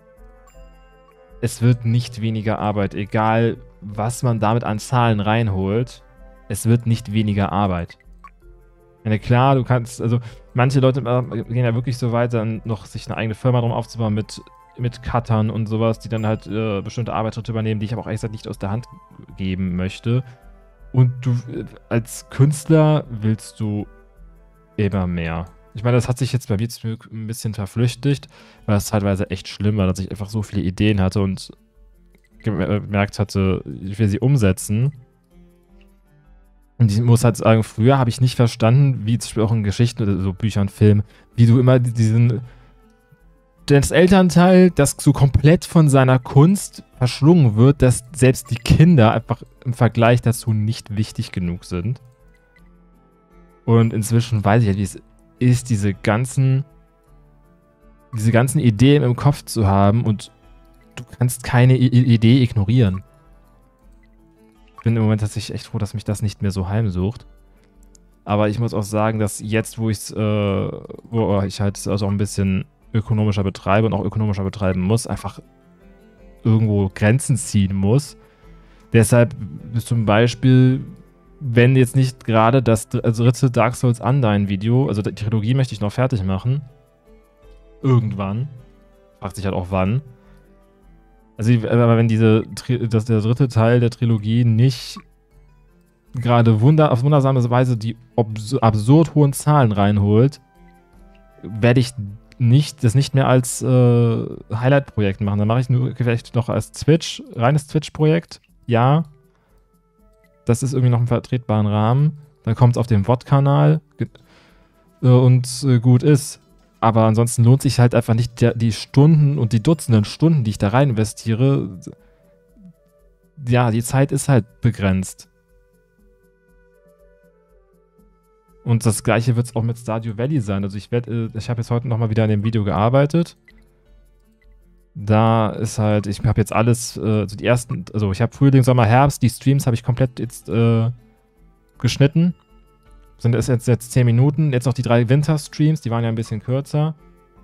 es wird nicht weniger Arbeit, egal was man damit an Zahlen reinholt, es wird nicht weniger Arbeit. Ja, klar, du kannst, also manche Leute gehen ja wirklich so weit, dann noch sich eine eigene Firma drum aufzubauen mit Cuttern und sowas, die dann halt bestimmte Arbeitsschritte übernehmen, die ich aber auch ehrlich gesagt nicht aus der Hand geben möchte. Und du als Künstler willst du immer mehr. Ich meine, das hat sich jetzt bei mir ein bisschen verflüchtigt, weil es teilweise echt schlimm war, dass ich einfach so viele Ideen hatte und gemerkt hatte, ich will sie umsetzen. Und ich muss halt sagen, früher habe ich nicht verstanden, wie zum Beispiel auch in Geschichten oder so Büchern, Filmen, wie du immer das Elternteil, das so komplett von seiner Kunst verschlungen wird, dass selbst die Kinder einfach im Vergleich dazu nicht wichtig genug sind. Und inzwischen weiß ich halt, wie es ist, diese ganzen Ideen im Kopf zu haben und du kannst keine Idee ignorieren. Ich bin im Moment tatsächlich echt froh, dass mich das nicht mehr so heimsucht. Aber ich muss auch sagen, dass jetzt, wo ich halt also auch ein bisschen ökonomischer betreibe und auch ökonomischer betreiben muss, einfach irgendwo Grenzen ziehen muss. Deshalb ist zum Beispiel, wenn jetzt nicht gerade das dritte Dark Souls Undyne Video, also die Trilogie möchte ich noch fertig machen. Irgendwann. Fragt sich halt auch wann. Also, aber wenn der dritte Teil der Trilogie nicht gerade auf wundersame Weise die absurd hohen Zahlen reinholt, werde ich das nicht mehr als Highlight-Projekt machen. Dann mache ich nur vielleicht noch als reines Twitch-Projekt. Ja. Das ist irgendwie noch im vertretbaren Rahmen. Dann kommt es auf den VOD-Kanal und gut ist. Aber ansonsten lohnt sich halt einfach nicht die Stunden und die Dutzenden Stunden, die ich da rein investiere. Ja, die Zeit ist halt begrenzt. Und das gleiche wird es auch mit Stardew Valley sein. Also ich habe jetzt heute nochmal wieder an dem Video gearbeitet. Da ist halt, ich habe jetzt alles, also ich habe Frühling, Sommer, Herbst, die Streams habe ich komplett jetzt geschnitten. Sind es jetzt 10 Minuten. Jetzt noch die 3 Winter-Streams, die waren ja ein bisschen kürzer.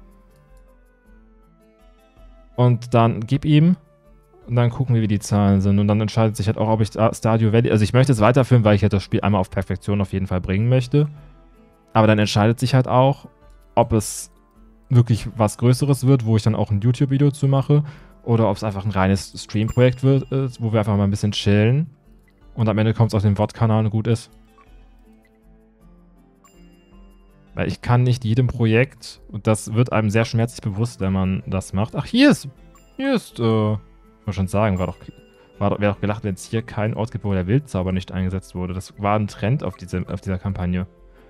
Und dann gib ihm. Und dann gucken wir, wie die Zahlen sind. Und dann entscheidet sich halt auch, ob ich Stardew Valley... Also ich möchte es weiterführen, weil ich halt das Spiel einmal auf Perfektion auf jeden Fall bringen möchte. Aber dann entscheidet sich halt auch, ob es wirklich was Größeres wird, wo ich dann auch ein YouTube-Video zu mache. Oder ob es einfach ein reines Stream-Projekt wird, wo wir einfach mal ein bisschen chillen. Und am Ende kommt es auf den VOD-Kanal und gut ist. Weil ich kann nicht jedem Projekt, und das wird einem sehr schmerzlich bewusst, wenn man das macht. Ach, hier ist, ich muss schon sagen, wäre doch gelacht, wenn es hier keinen Ort gibt, wo der Wildzauber nicht eingesetzt wurde. Das war ein Trend auf dieser Kampagne.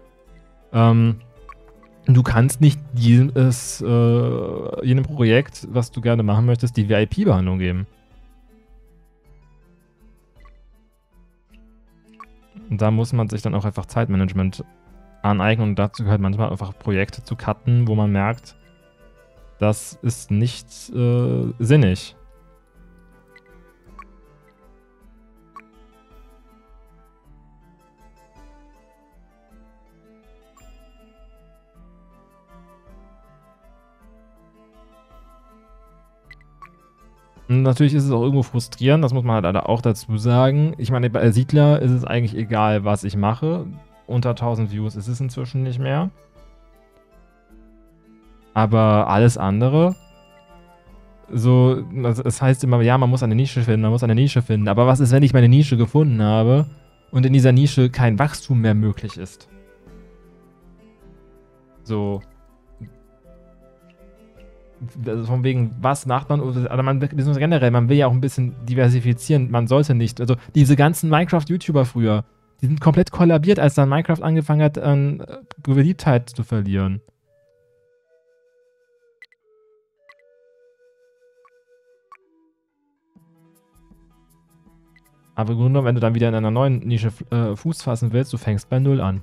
Du kannst nicht jedem Projekt, was du gerne machen möchtest, die VIP-Behandlung geben. Und da muss man sich dann auch einfach Zeitmanagement aneignen und dazu gehört manchmal einfach Projekte zu cutten, wo man merkt, das ist nicht sinnig. Und natürlich ist es auch irgendwo frustrierend, das muss man halt auch dazu sagen. Ich meine, bei Siedler ist es eigentlich egal, was ich mache. Unter 1000 Views ist es inzwischen nicht mehr. Aber alles andere, so, es heißt immer, ja, man muss eine Nische finden, Aber was ist, wenn ich meine Nische gefunden habe und in dieser Nische kein Wachstum mehr möglich ist? So. Also von wegen, was macht man? Also generell, man will ja auch ein bisschen diversifizieren. Man sollte nicht. Also diese ganzen Minecraft-YouTuber früher, die sind komplett kollabiert, als dann Minecraft angefangen hat, an Beliebtheit zu verlieren. Aber im Grunde genommen, wenn du dann wieder in einer neuen Nische Fuß fassen willst, du fängst bei Null an.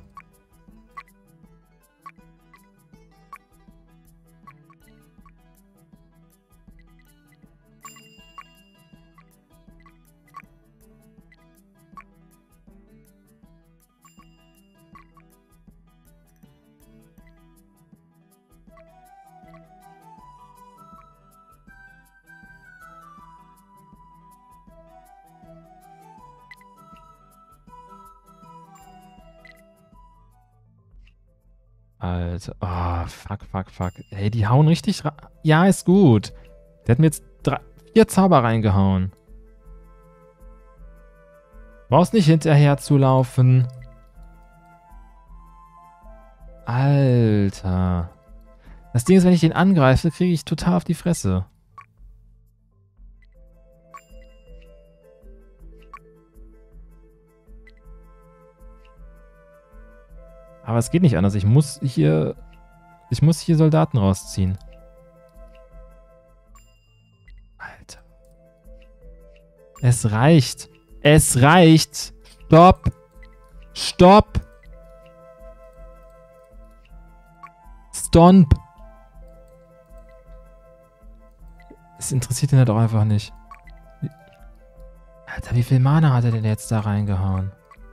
Alter, oh, fuck. Ey, die hauen richtig rein. Ja, ist gut. Der hat mir jetzt 4 Zauber reingehauen. Brauchst nicht hinterher zu laufen. Alter. Das Ding ist, wenn ich den angreife, kriege ich total auf die Fresse. Aber es geht nicht anders. Ich muss hier Soldaten rausziehen. Alter. Es reicht. Es reicht. Stopp. Stopp. Stomp. Es interessiert ihn halt auch einfach nicht. Alter, wie viel Mana hat er denn jetzt da reingehauen?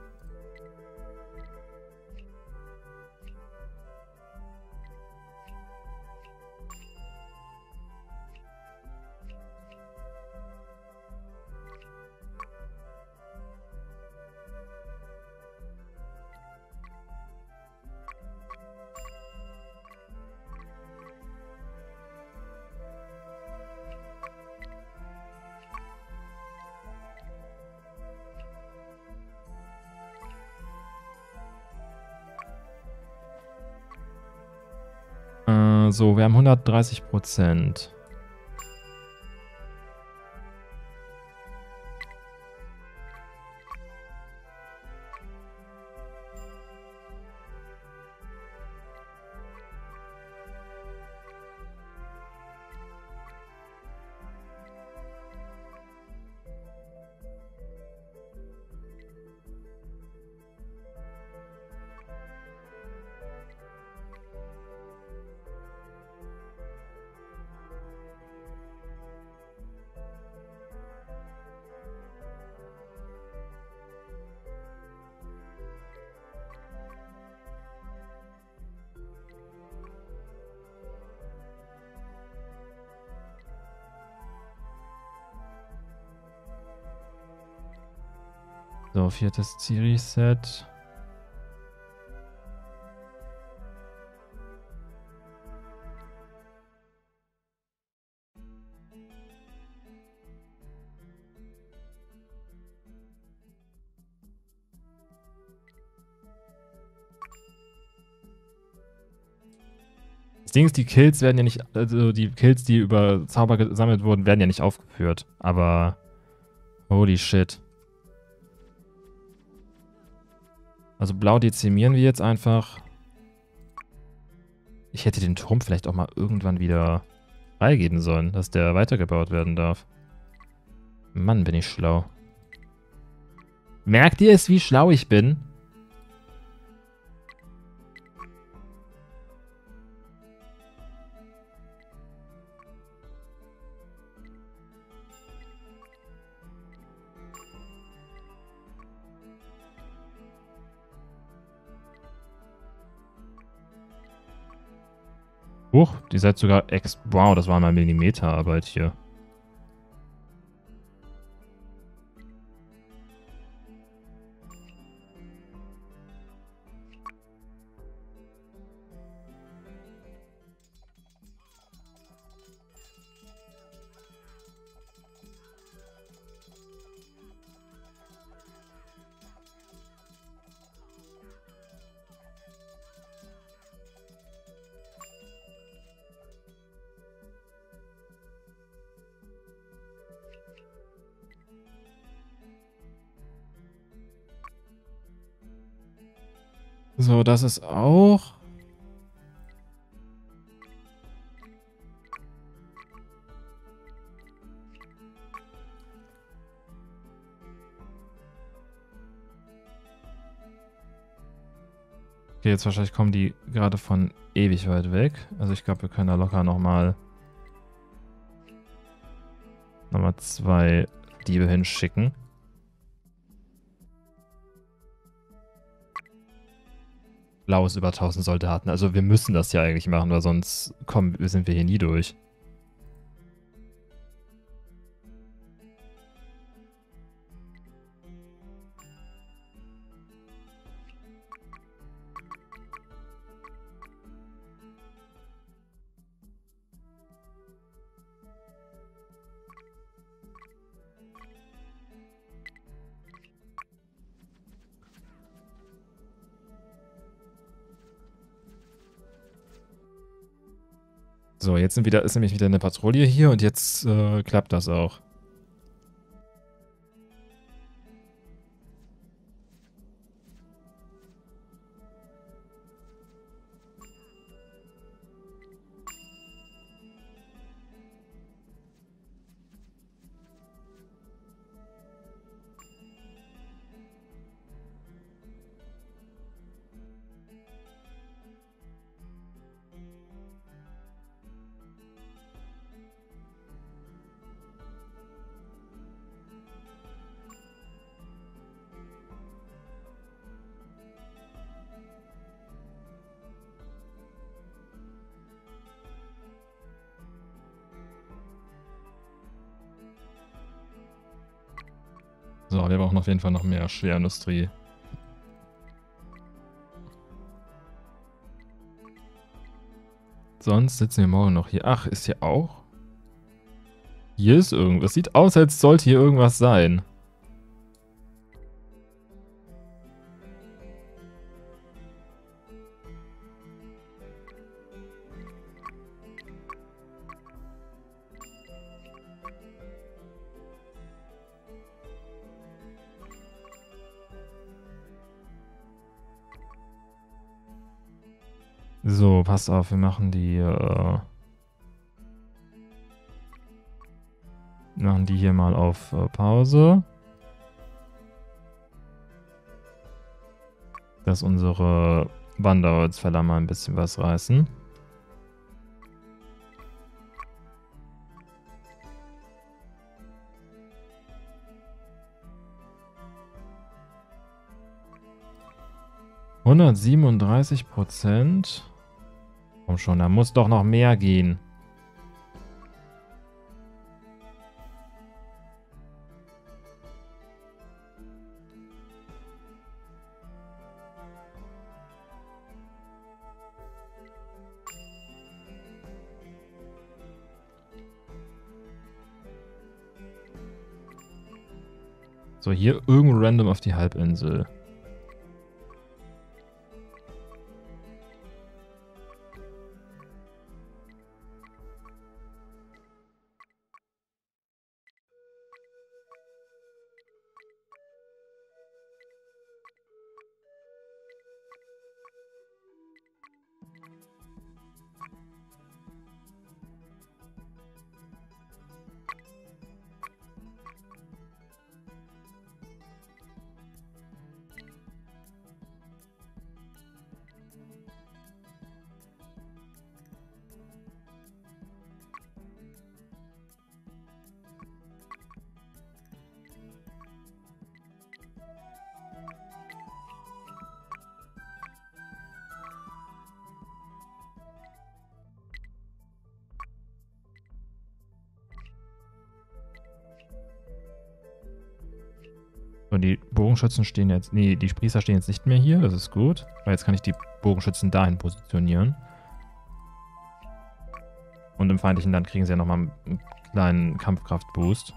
So, wir haben 130%. So, 4. Zielreset. Ding ist, die Kills werden ja nicht, also die Kills, die über Zauber gesammelt wurden, werden ja nicht aufgeführt. Aber, holy shit. Also blau dezimieren wir jetzt einfach. Ich hätte den Turm vielleicht auch mal irgendwann wieder freigeben sollen, dass der weitergebaut werden darf. Mann, bin ich schlau. Merkt ihr es, wie schlau ich bin? Huch, die seid sogar wow, das war mal Millimeterarbeit hier. So, das ist auch. Okay, jetzt wahrscheinlich kommen die gerade von ewig weit weg. Also ich glaube, wir können da locker nochmal 2 Diebe hinschicken. Blau ist über 1000 Soldaten. Also wir müssen das ja eigentlich machen, weil sonst sind wir hier nie durch. So, jetzt ist nämlich wieder eine Patrouille hier und jetzt klappt das auch. So, wir brauchen auf jeden Fall noch mehr Schwerindustrie. Sonst sitzen wir morgen noch hier. Ach, ist hier auch? Hier ist irgendwas. Sieht aus, als sollte hier irgendwas sein. So, passt auf, wir machen die hier mal auf Pause. Dass unsere Wanderholzfäller mal ein bisschen was reißen. (137%). Komm schon, da muss doch noch mehr gehen. So, hier irgendwo random auf die Halbinsel. Und die Bogenschützen stehen jetzt... Nee, die Sprießer stehen jetzt nicht mehr hier. Das ist gut. Weil jetzt kann ich die Bogenschützen dahin positionieren. Und im feindlichen Land kriegen sie ja nochmal einen kleinen Kampfkraft-Boost.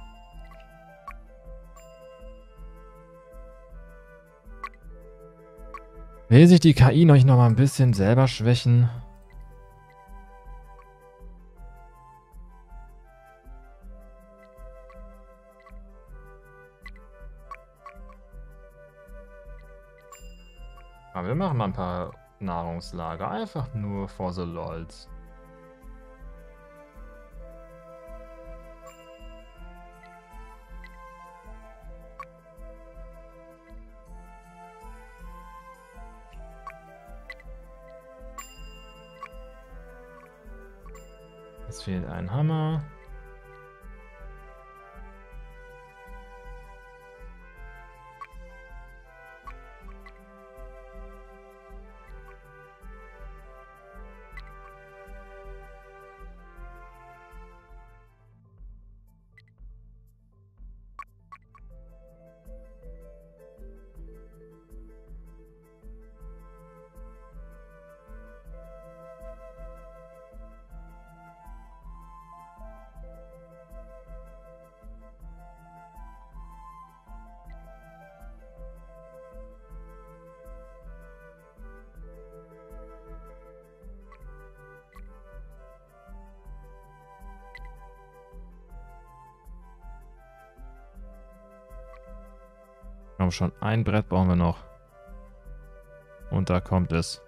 Will sich die KI noch mal ein bisschen selber schwächen? Aber wir machen mal ein paar Nahrungslager. Einfach nur for the lols. Es fehlt ein Hammer. Komm schon, ein Brett brauchen wir noch. Und da kommt es.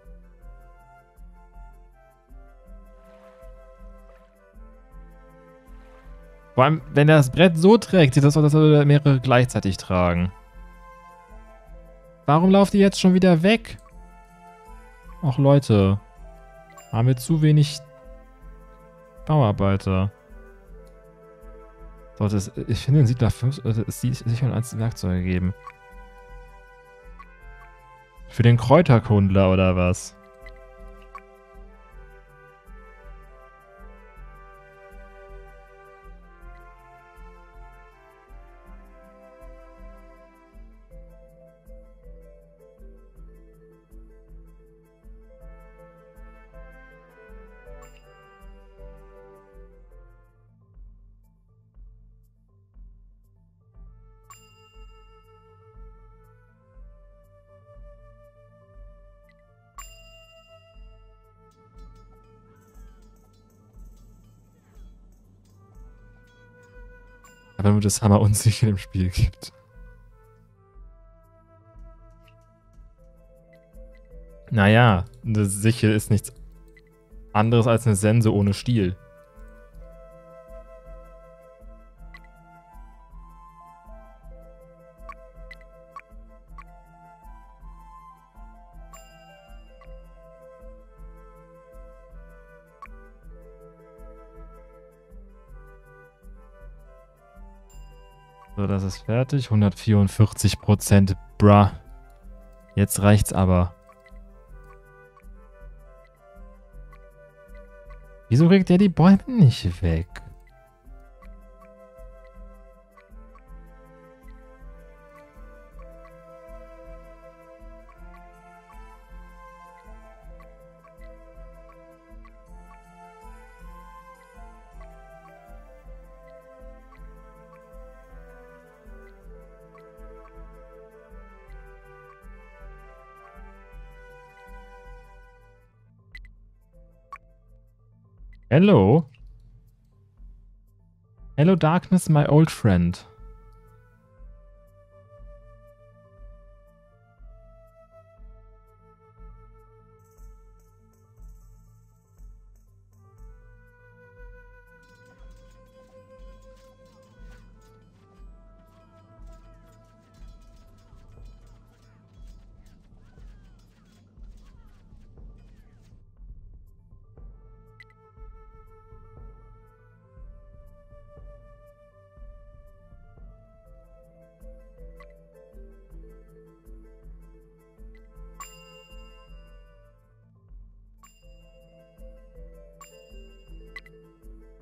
Vor allem, wenn er das Brett so trägt, sieht das aus, als würde er mehrere gleichzeitig tragen. Warum lauft ihr jetzt schon wieder weg? Ach Leute. Haben wir zu wenig Bauarbeiter. Sollte es, ich finde, den Siedler 5 es sicher als Werkzeuge geben. Für den Kräuterkundler oder was? Aber nur das Hammer unsicher im Spiel gibt. Naja, eine Sichel ist nichts anderes als eine Sense ohne Stiel. So, das ist fertig. 144%. Bruh. Jetzt reicht's aber. Wieso kriegt der die Bäume nicht weg? Hello. Hello darkness, my old friend.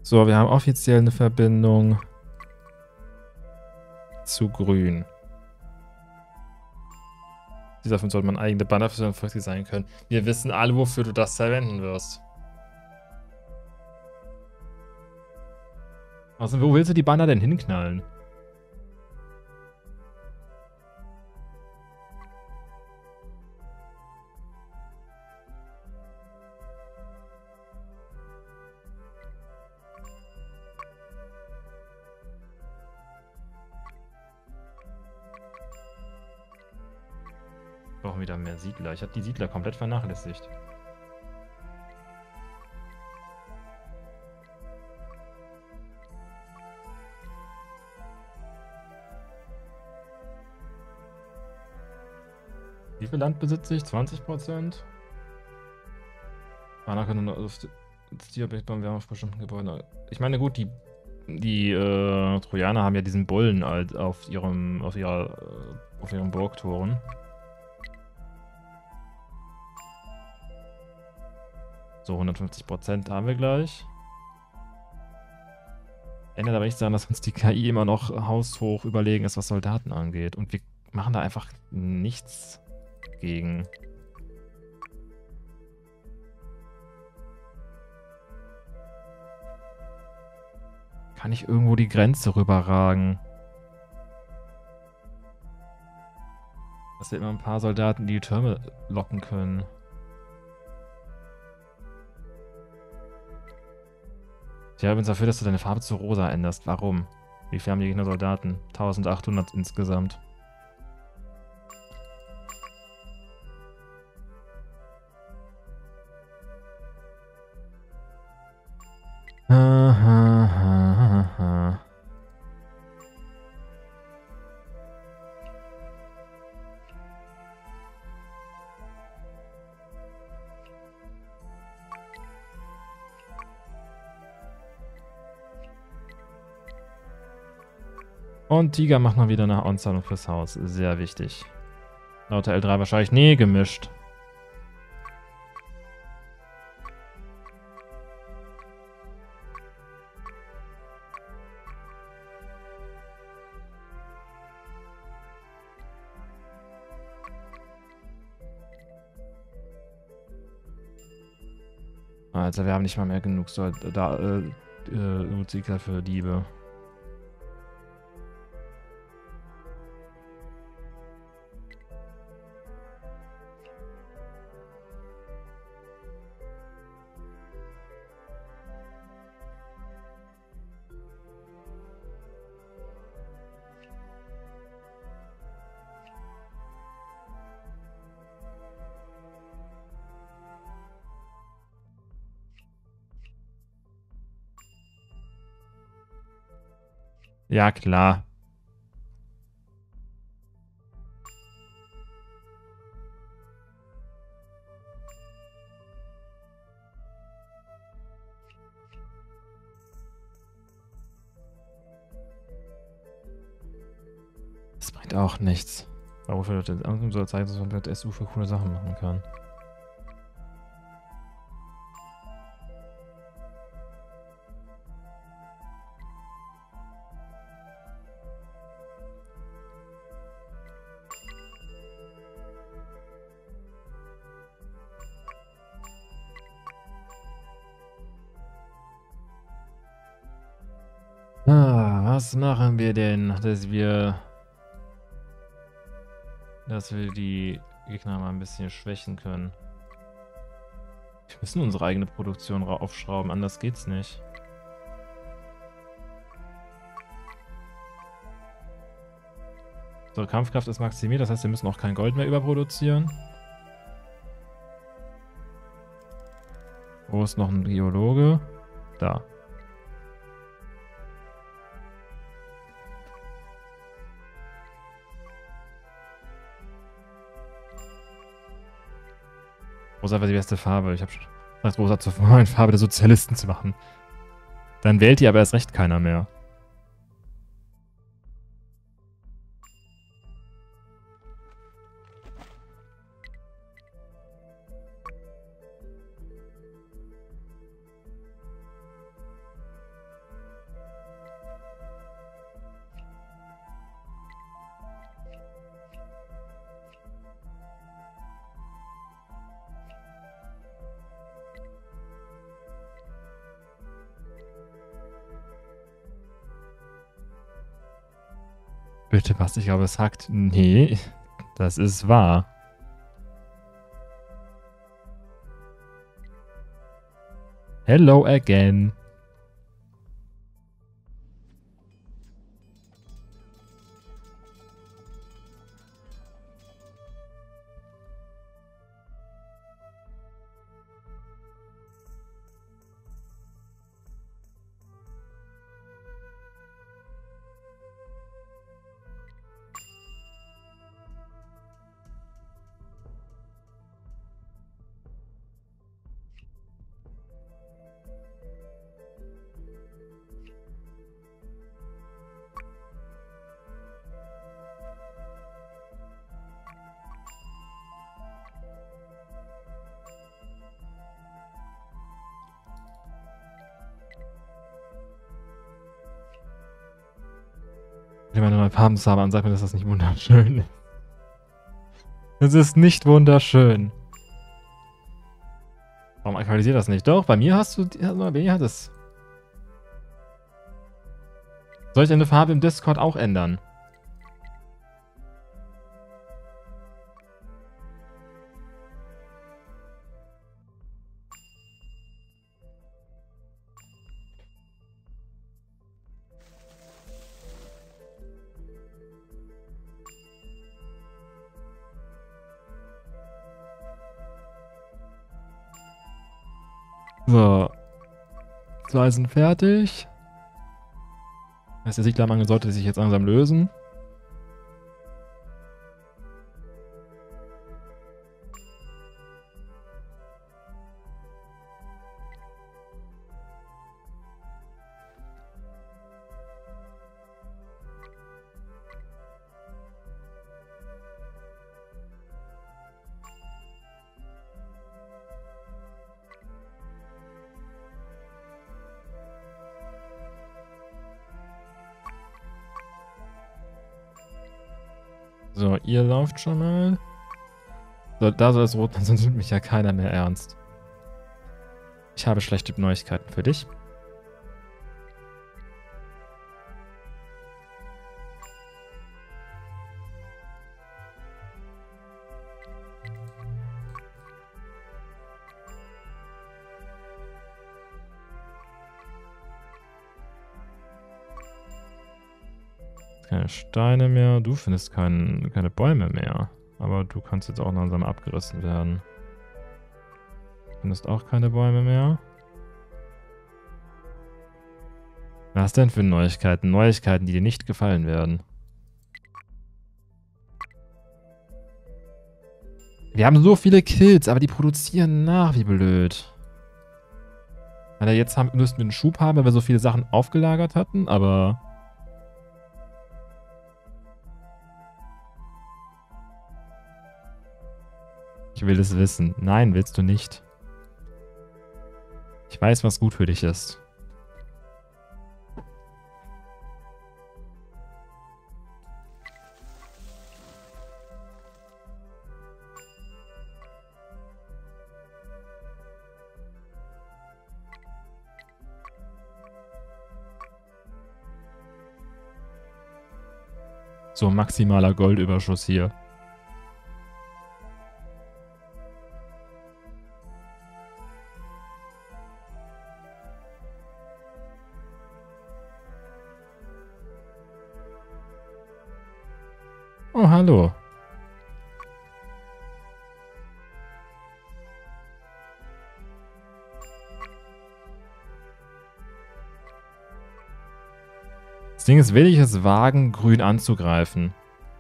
So, wir haben offiziell eine Verbindung zu Grün. Dieser sollte man eigene Banner für sein sein können. Wir wissen alle, wofür du das verwenden wirst. Also, wo willst du die Banner denn hinknallen? Wir brauchen wieder mehr Siedler. Ich habe die Siedler komplett vernachlässigt. Wie viel Land besitze ich? 20%? Banner können auf Stierbild beim Wärme auf bestimmten Gebäuden. Ich meine, gut, die Trojaner haben ja diesen Bullen auf ihren Burgtoren. So, 150% haben wir gleich. Ändert aber nicht daran, dass uns die KI immer noch haushoch überlegen ist, was Soldaten angeht. Und wir machen da einfach nichts gegen. Kann ich irgendwo die Grenze rüberragen? Dass wir immer ein paar Soldaten in die Türme locken können. Ich habe uns dafür, dass du deine Farbe zu rosa änderst. Warum? Wie viel haben die Gegner Soldaten? 1800 insgesamt. Und Tiger macht mal wieder eine Anzahlung fürs Haus. Sehr wichtig. Laut der L3 wahrscheinlich. Nee, gemischt. Also wir haben nicht mal mehr genug Musiker für Diebe. Ja, klar. Das bringt auch nichts. Aber wofür das so zeigen, dass man mit SU für coole Sachen machen kann. Was machen wir denn, dass wir die Gegner mal ein bisschen schwächen können? Wir müssen unsere eigene Produktion aufschrauben, anders geht's nicht. Unsere Kampfkraft ist maximiert, das heißt, wir müssen auch kein Gold mehr überproduzieren. Wo ist noch ein Geologe? Da. Rosa war die beste Farbe. Ich habe schon gesagt, Rosa zur neuen Farbe der Sozialisten zu machen. Dann wählt die aber erst recht keiner mehr. Bitte was? Ich glaube, es hackt. Nee, das ist wahr. Hello again. Ich meine neue Farben zu haben und sagt mir, dass das nicht wunderschön ist. Es ist nicht wunderschön. Warum aktualisiert das nicht? Doch, bei mir hast du... Bei mir hat es... Soll ich eine Farbe im Discord auch ändern? So. 2 sind fertig. Der Siedlermangel sollte sich jetzt langsam lösen. So, ihr lauft schon mal. So, da soll es rot, sonst nimmt mich ja keiner mehr ernst. Ich habe schlechte Neuigkeiten für dich. Keine Steine mehr. Du findest keine Bäume mehr. Aber du kannst jetzt auch langsam abgerissen werden. Du findest auch keine Bäume mehr. Was denn für Neuigkeiten? Neuigkeiten, die dir nicht gefallen werden. Wir haben so viele Kills, aber die produzieren nach, wie blöd. Weil jetzt müssten wir einen Schub haben, weil wir so viele Sachen aufgelagert hatten, aber... Ich will es wissen. Nein, willst du nicht. Ich weiß, was gut für dich ist. So, maximaler Goldüberschuss hier. Oh, hallo. Das Ding ist, will ich es wagen, grün anzugreifen?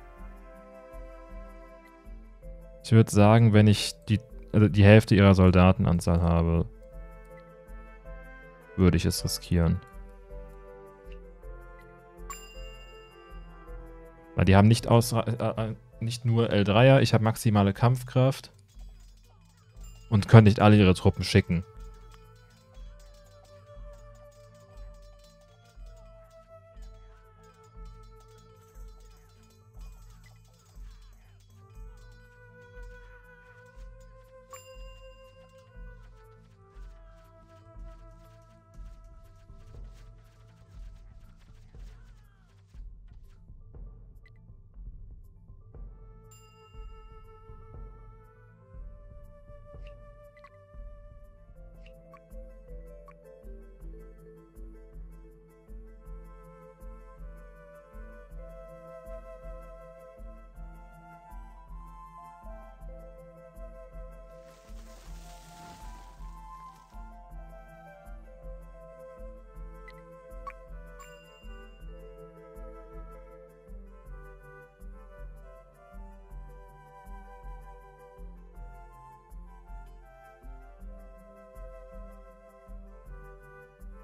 Ich würde sagen, wenn ich die Hälfte ihrer Soldatenanzahl habe, würde ich es riskieren. Weil die haben nicht nur L3er, ich habe maximale Kampfkraft und können nicht alle ihre Truppen schicken.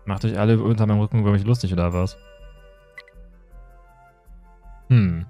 Macht euch alle unter meinem Rücken über mich lustig, oder was? Hm.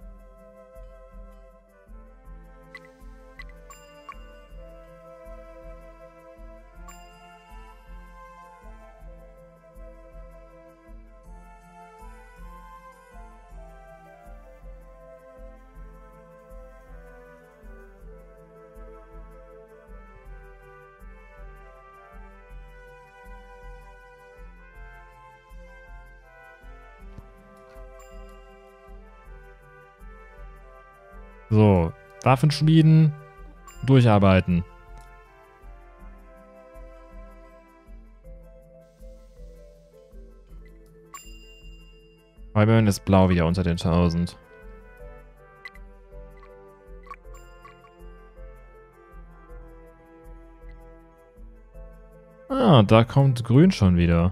So, Waffen schmieden, durcharbeiten. Räumen ist blau wieder unter den 1000. Ah, da kommt grün schon wieder.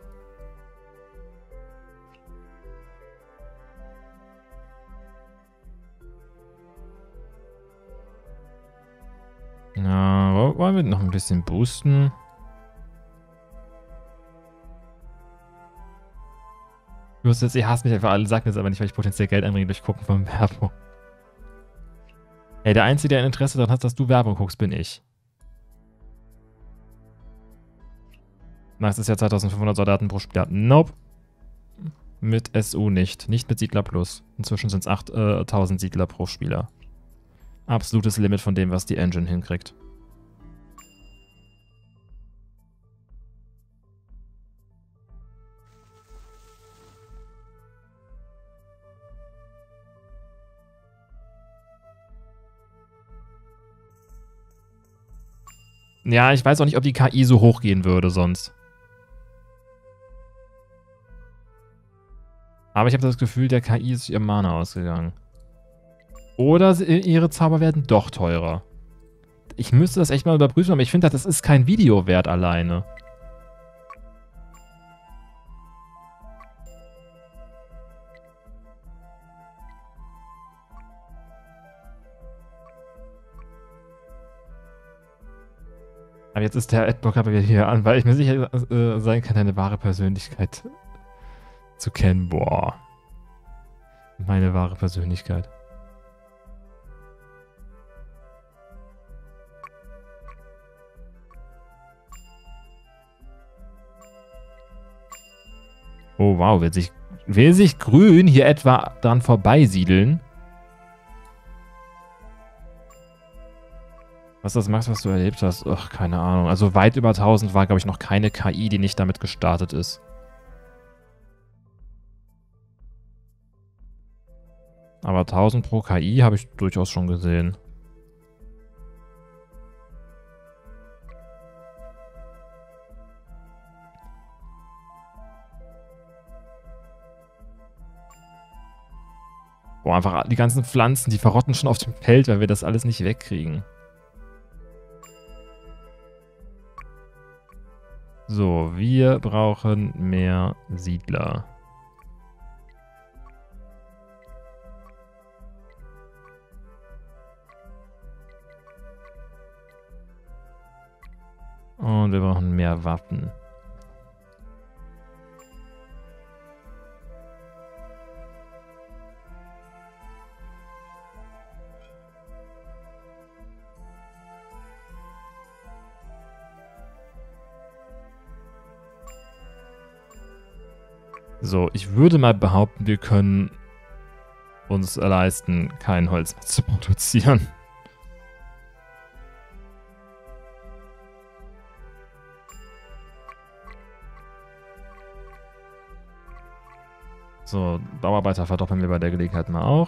Ja, wollen wir noch ein bisschen boosten? Ihr hasst mich einfach alle, sagt mir das aber nicht, weil ich potenziell Geld einbringe durch Gucken von Werbung. Hey, der Einzige, der ein Interesse daran hat, dass du Werbung guckst, bin ich. Nächstes Jahr 2500 Soldaten pro Spieler. Nope. Mit SU nicht. Nicht mit Siedler Plus. Inzwischen sind es 8000 Siedler pro Spieler. Absolutes Limit von dem, was die Engine hinkriegt. Ja, ich weiß auch nicht, ob die KI so hochgehen würde sonst. Aber ich habe das Gefühl, der KI ist ihr Mana ausgegangen. Oder ihre Zauber werden doch teurer. Ich müsste das echt mal überprüfen, aber ich finde, das ist kein Video wert alleine. Aber jetzt ist der Adblocker wieder hier an, weil ich mir sicher sein kann, eine wahre Persönlichkeit zu kennen. Boah. Meine wahre Persönlichkeit. Oh wow, will sich Grün hier etwa dran vorbeisiedeln? Was ist das Max, was du erlebt hast? Ach, keine Ahnung. Also weit über 1000 war, glaube ich, noch keine KI, die nicht damit gestartet ist. Aber 1000 pro KI habe ich durchaus schon gesehen. Boah, einfach die ganzen Pflanzen, die verrotten schon auf dem Feld, weil wir das alles nicht wegkriegen. So, wir brauchen mehr Siedler. Und wir brauchen mehr Waffen. So, ich würde mal behaupten, wir können uns leisten, kein Holz mehr zu produzieren. So, Bauarbeiter verdoppeln wir bei der Gelegenheit mal auch.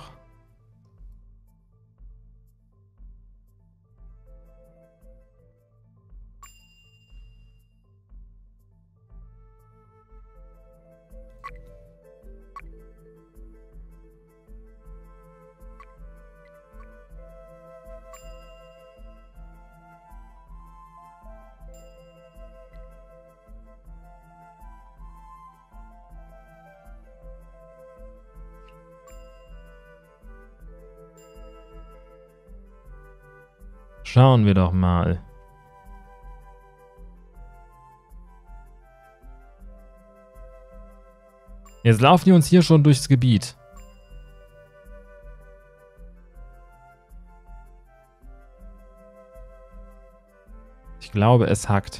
Schauen wir doch mal. Jetzt laufen die uns hier schon durchs Gebiet. Ich glaube, es hackt.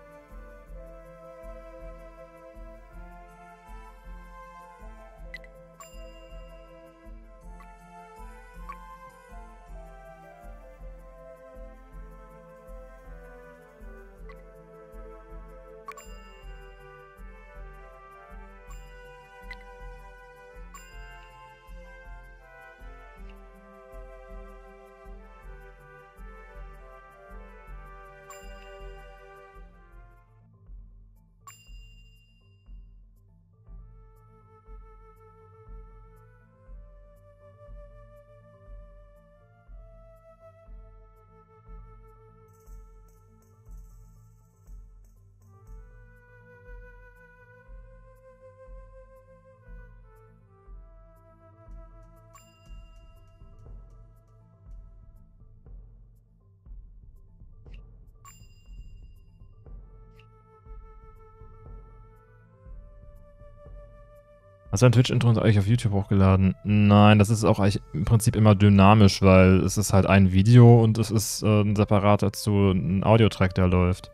Hast du ein Twitch-Intro und eigentlich auf YouTube hochgeladen? Nein, das ist auch eigentlich im Prinzip immer dynamisch, weil es ist halt ein Video und es ist separat dazu ein Audiotrack, der läuft.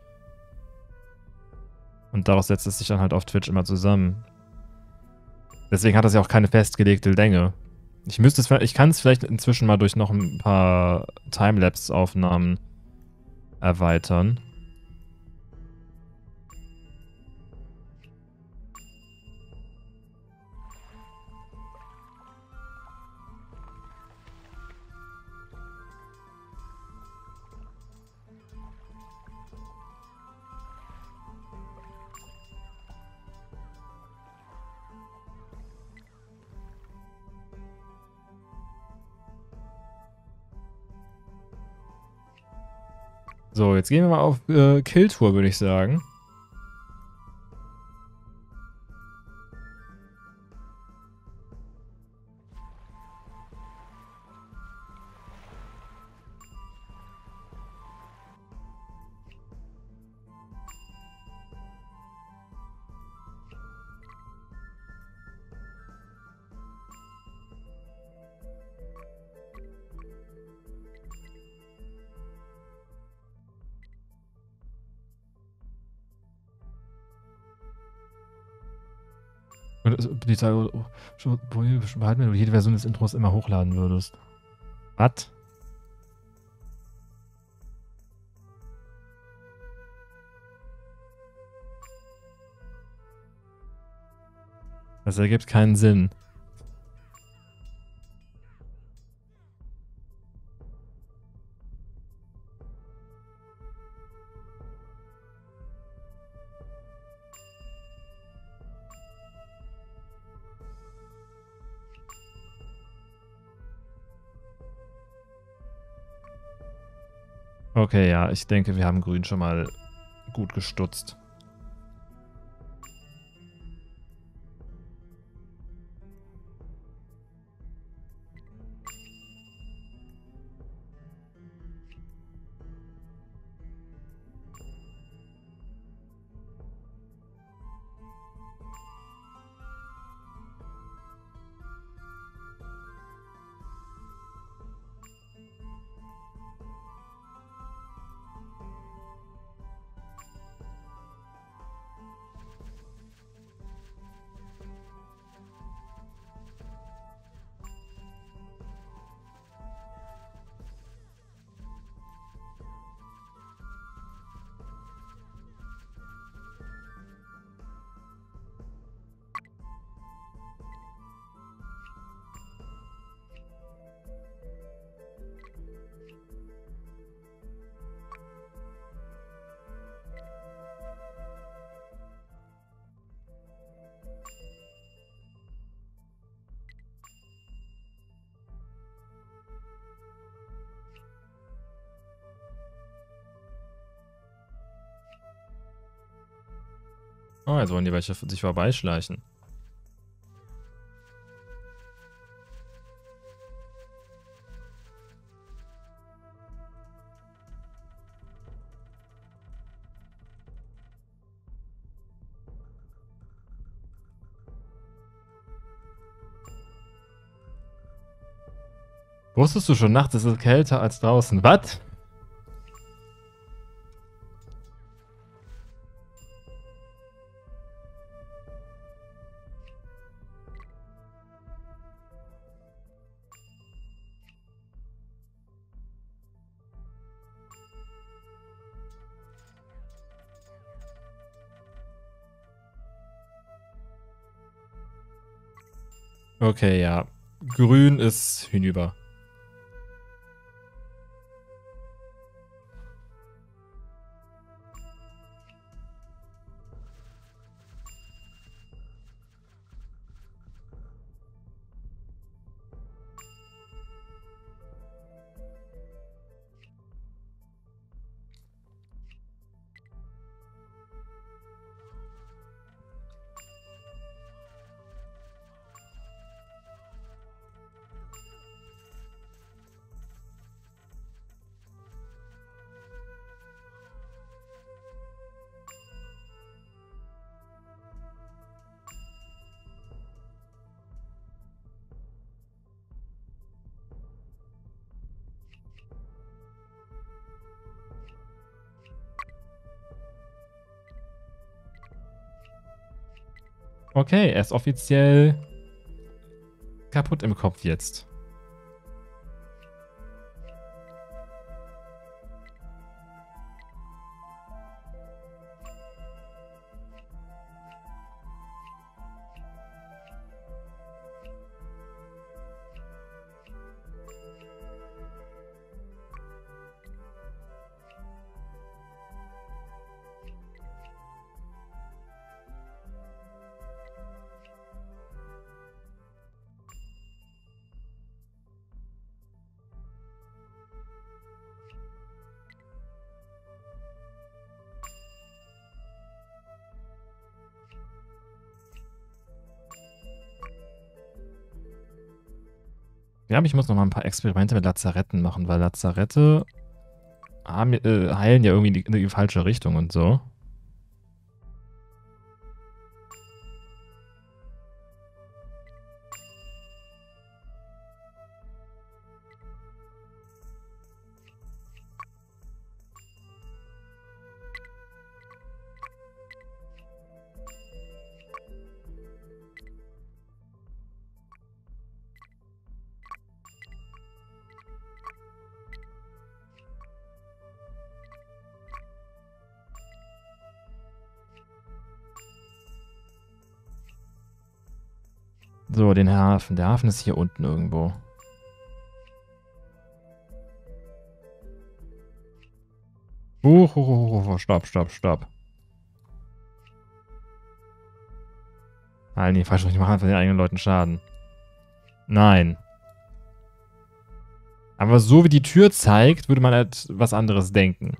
Und daraus setzt es sich dann halt auf Twitch immer zusammen. Deswegen hat das ja auch keine festgelegte Länge. Ich kann es vielleicht inzwischen mal durch noch ein paar Timelapse-Aufnahmen erweitern. So, jetzt gehen wir mal auf Killtour, würde ich sagen. Die Tage, behalten, wenn du jede Version des Intros immer hochladen würdest. Was? Das ergibt keinen Sinn. Okay, ja, ich denke, wir haben Grün schon mal gut gestutzt. Oh, jetzt wollen die welche sich vorbeischleichen. Wusstest du schon, nachts ist es kälter als draußen? Was? Okay, ja. Grün ist hinüber. Okay, er ist offiziell kaputt im Kopf jetzt. Ja, aber ich muss noch mal ein paar Experimente mit Lazaretten machen, weil Lazarette heilen ja irgendwie in die falsche Richtung und so. So, den Hafen. Der Hafen ist hier unten irgendwo. Stopp, stopp, stopp. Nein, nee, falsch. Ich mache einfach den eigenen Leuten Schaden. Nein. Aber so wie die Tür zeigt, würde man halt was anderes denken.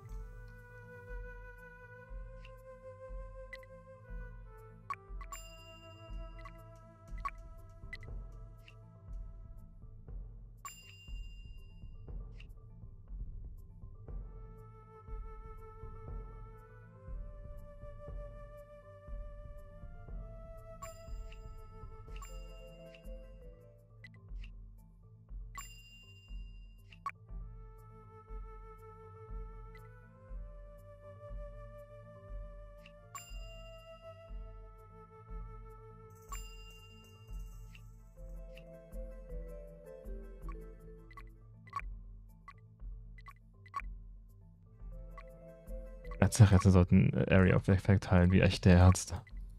Lazarette sollten Area of Effect heilen, wie echte Ärzte.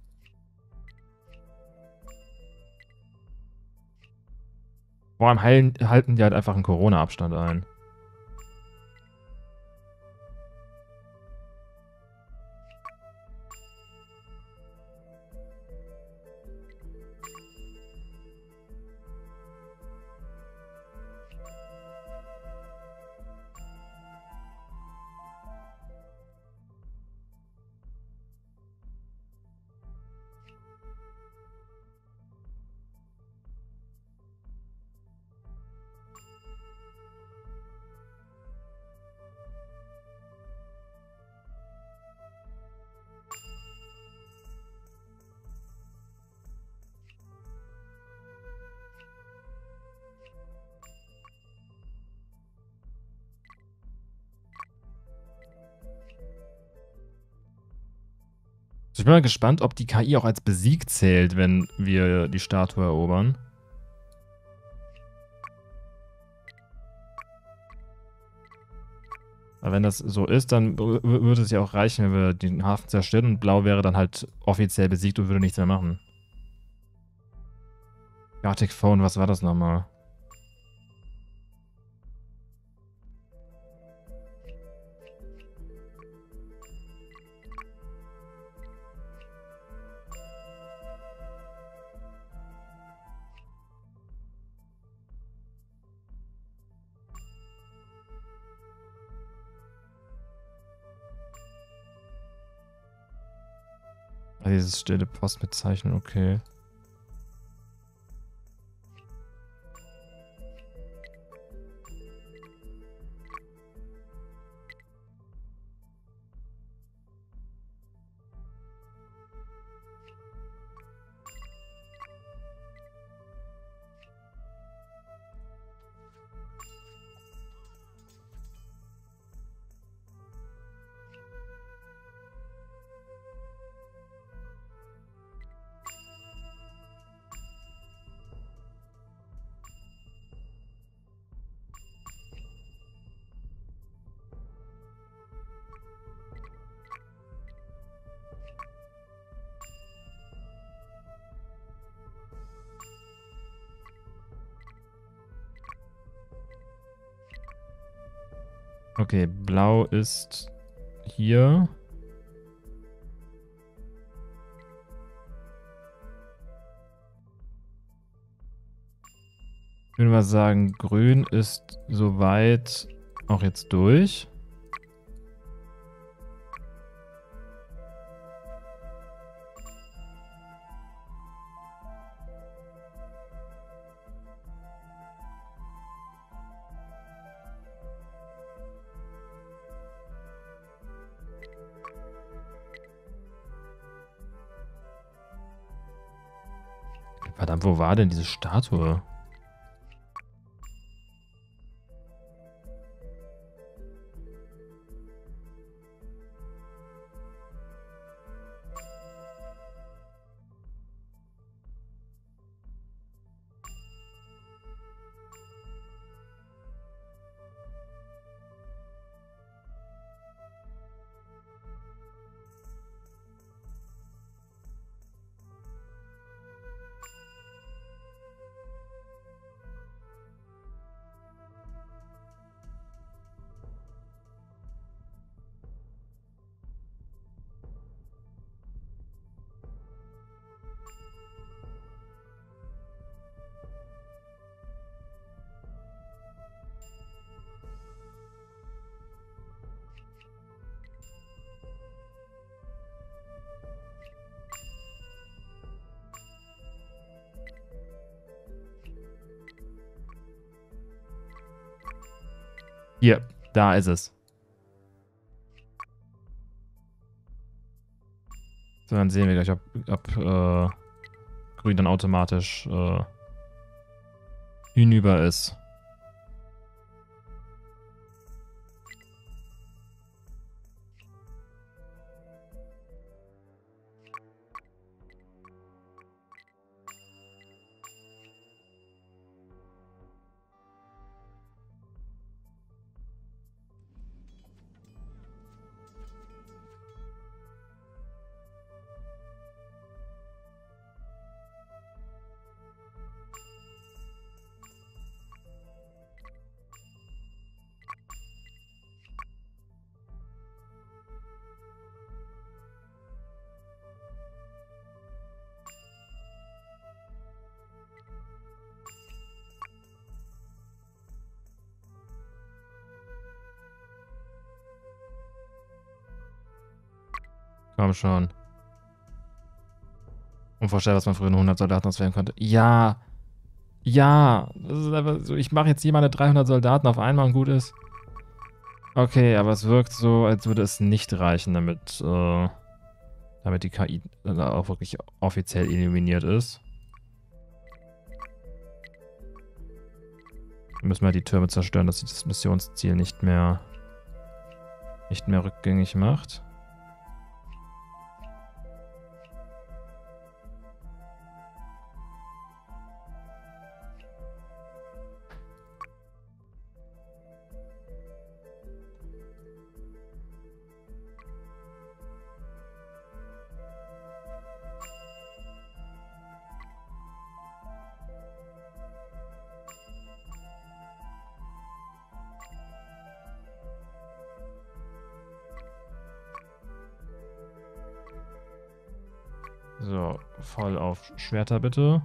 Vor allem halten die halt einfach einen Corona-Abstand ein. Ich bin mal gespannt, ob die KI auch als besiegt zählt, wenn wir die Statue erobern. Aber wenn das so ist, dann würde es ja auch reichen, wenn wir den Hafen zerstören und Blau wäre dann halt offiziell besiegt und würde nichts mehr machen. Gartic Phone, was war das nochmal? Dieses stille Post mit Zeichen, okay. Okay, Blau ist hier. Ich würde mal sagen, Grün ist soweit auch jetzt durch. Verdammt, wo war denn diese Statue? Hier, da ist es. So, dann sehen wir gleich, ob Grün dann automatisch hinüber ist. Komm schon. Unvorstellbar, was man früher nur 100 Soldaten auswählen konnte. Ja. Ja. Das ist einfach so, ich mache jetzt hier meine 300 Soldaten auf einmal und gut ist. Okay, aber es wirkt so, als würde es nicht reichen, damit die KI auch wirklich offiziell eliminiert ist. Wir müssen mal die Türme zerstören, dass sie das Missionsziel nicht mehr rückgängig macht. So, voll auf Schwerter bitte.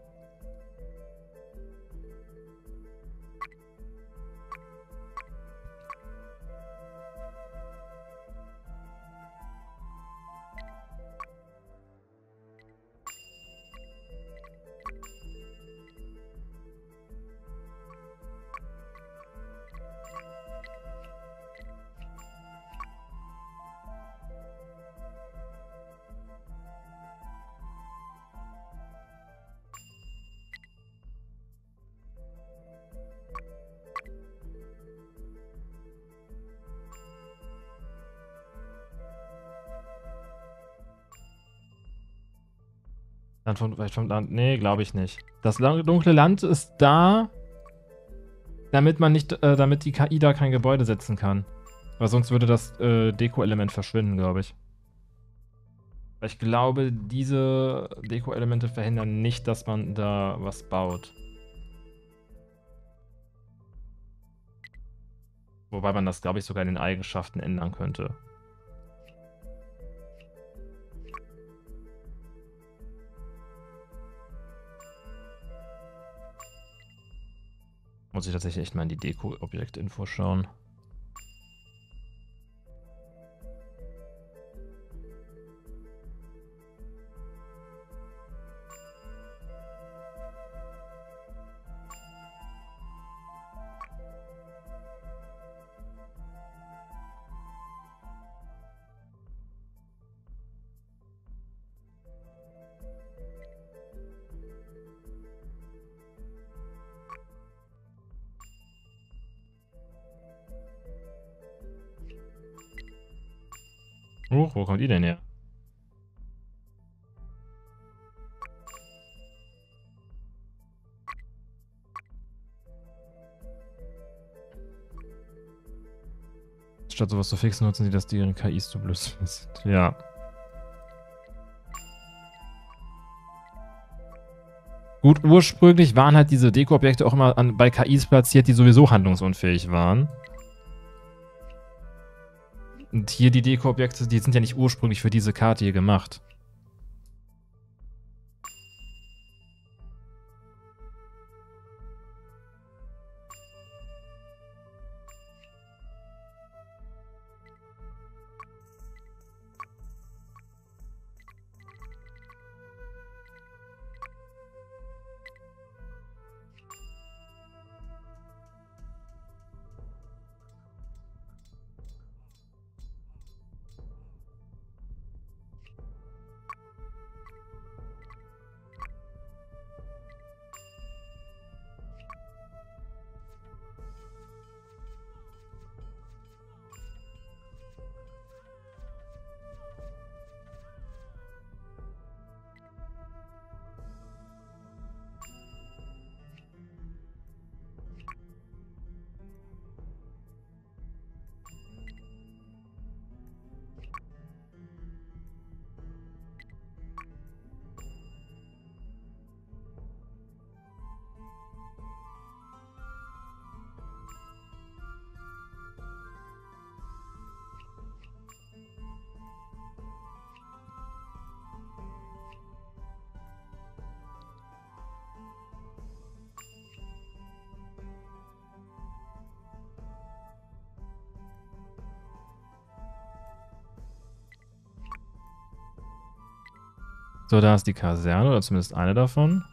Vielleicht vom Land. Nee, glaube ich nicht. Das dunkle Land ist da, damit man nicht, damit die KI da kein Gebäude setzen kann. Weil sonst würde das Deko-Element verschwinden, glaube ich. Weil ich glaube, diese Deko-Elemente verhindern nicht, dass man da was baut. Wobei man das, glaube ich, sogar in den Eigenschaften ändern könnte. Muss ich tatsächlich echt mal in die Deko-Objekt-Info schauen. Wo kommt die denn her? Statt sowas zu fixen, nutzen sie, dass deren KIs zu blöd sind. Ja. Gut, ursprünglich waren halt diese Deko-Objekte auch immer bei KIs platziert, die sowieso handlungsunfähig waren. Und hier die Deko-Objekte, die sind ja nicht ursprünglich für diese Karte hier gemacht. So, da ist die Kaserne, oder zumindest eine davon.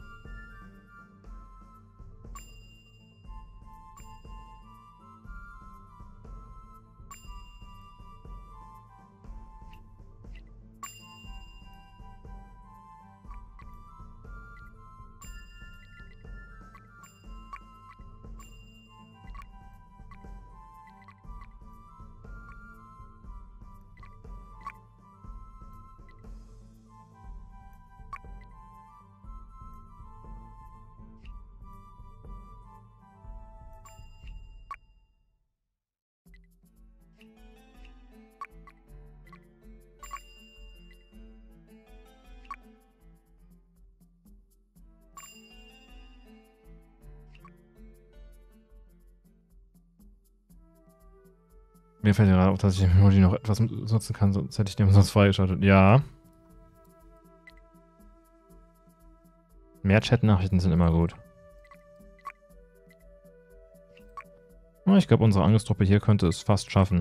Mir fällt ja gerade auf, dass ich den Emoji noch etwas nutzen kann, sonst hätte ich den sonst freigeschaltet. Ja. Mehr Chat-Nachrichten sind immer gut. Ich glaube, unsere Angriffstruppe hier könnte es fast schaffen.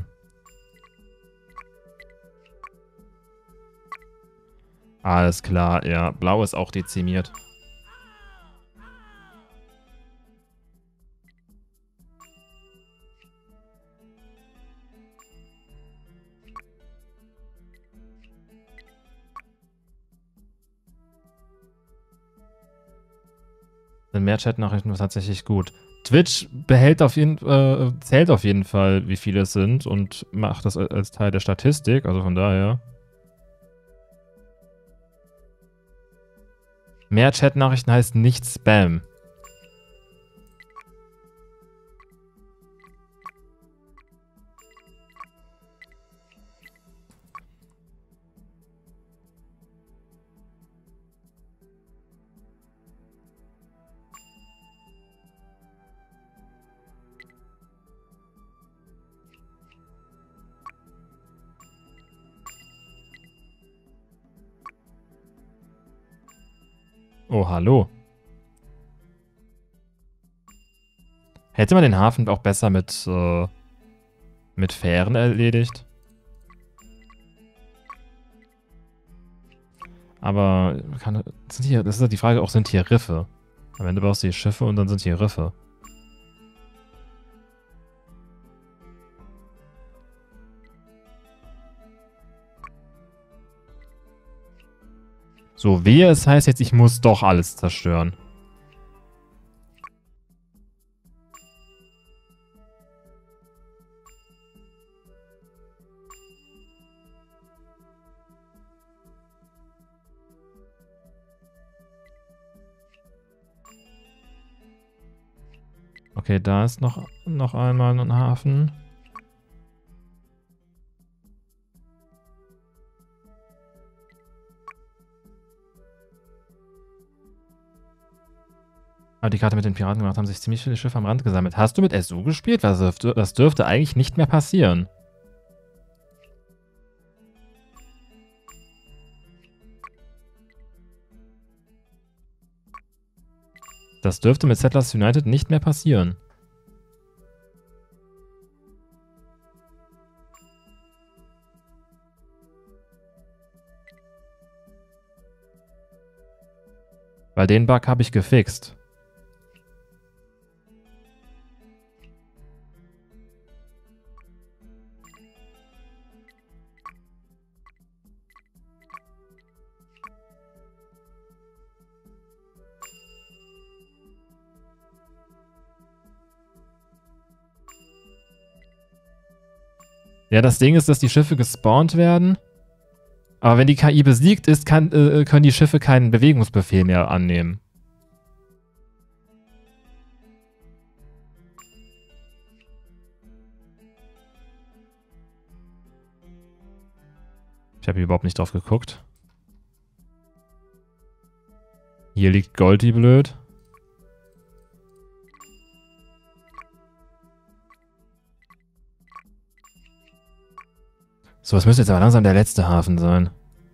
Alles klar, ja. Blau ist auch dezimiert. Sind mehr Chat-Nachrichten tatsächlich gut. Twitch zählt auf jeden Fall, wie viele es sind und macht das als Teil der Statistik, also von daher. Mehr Chat-Nachrichten heißt nicht Spam. Oh, hallo. Hätte man den Hafen auch besser mit Fähren erledigt? Aber das ist ja die Frage, auch sind hier Riffe? Am Ende baust du hier Schiffe und dann sind hier Riffe. So, wehe, es heißt jetzt, ich muss doch alles zerstören. Okay, da ist noch einmal ein Hafen. Aber die Karte mit den Piraten gemacht, haben sich ziemlich viele Schiffe am Rand gesammelt. Hast du mit SU gespielt? Das dürfte eigentlich nicht mehr passieren. Das dürfte mit Settlers United nicht mehr passieren. Weil den Bug habe ich gefixt. Ja, das Ding ist, dass die Schiffe gespawnt werden. Aber wenn die KI besiegt ist, können die Schiffe keinen Bewegungsbefehl mehr annehmen. Ich habe hier überhaupt nicht drauf geguckt. Hier liegt Gold, wie blöd. So, es müsste jetzt aber langsam der letzte Hafen sein.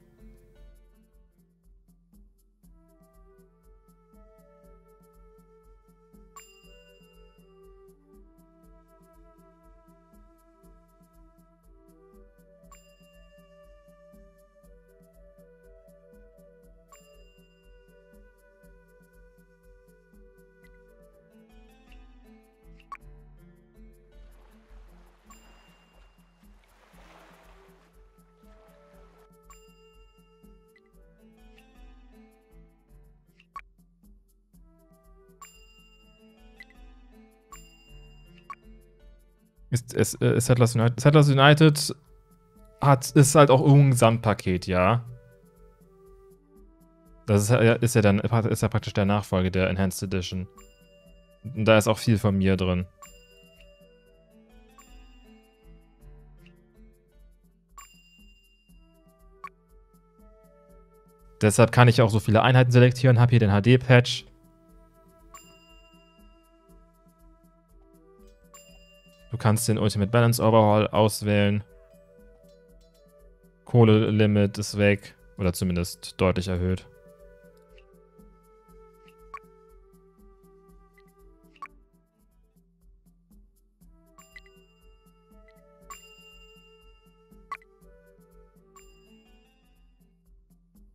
Settlers United. Settlers United ist halt auch irgendein Gesamtpaket, ja. Das ist ja praktisch der Nachfolger der Enhanced Edition. Und da ist auch viel von mir drin. Deshalb kann ich auch so viele Einheiten selektieren, habe hier den HD-Patch. Du kannst den Ultimate Balance Overhaul auswählen. Kohlelimit ist weg. Oder zumindest deutlich erhöht.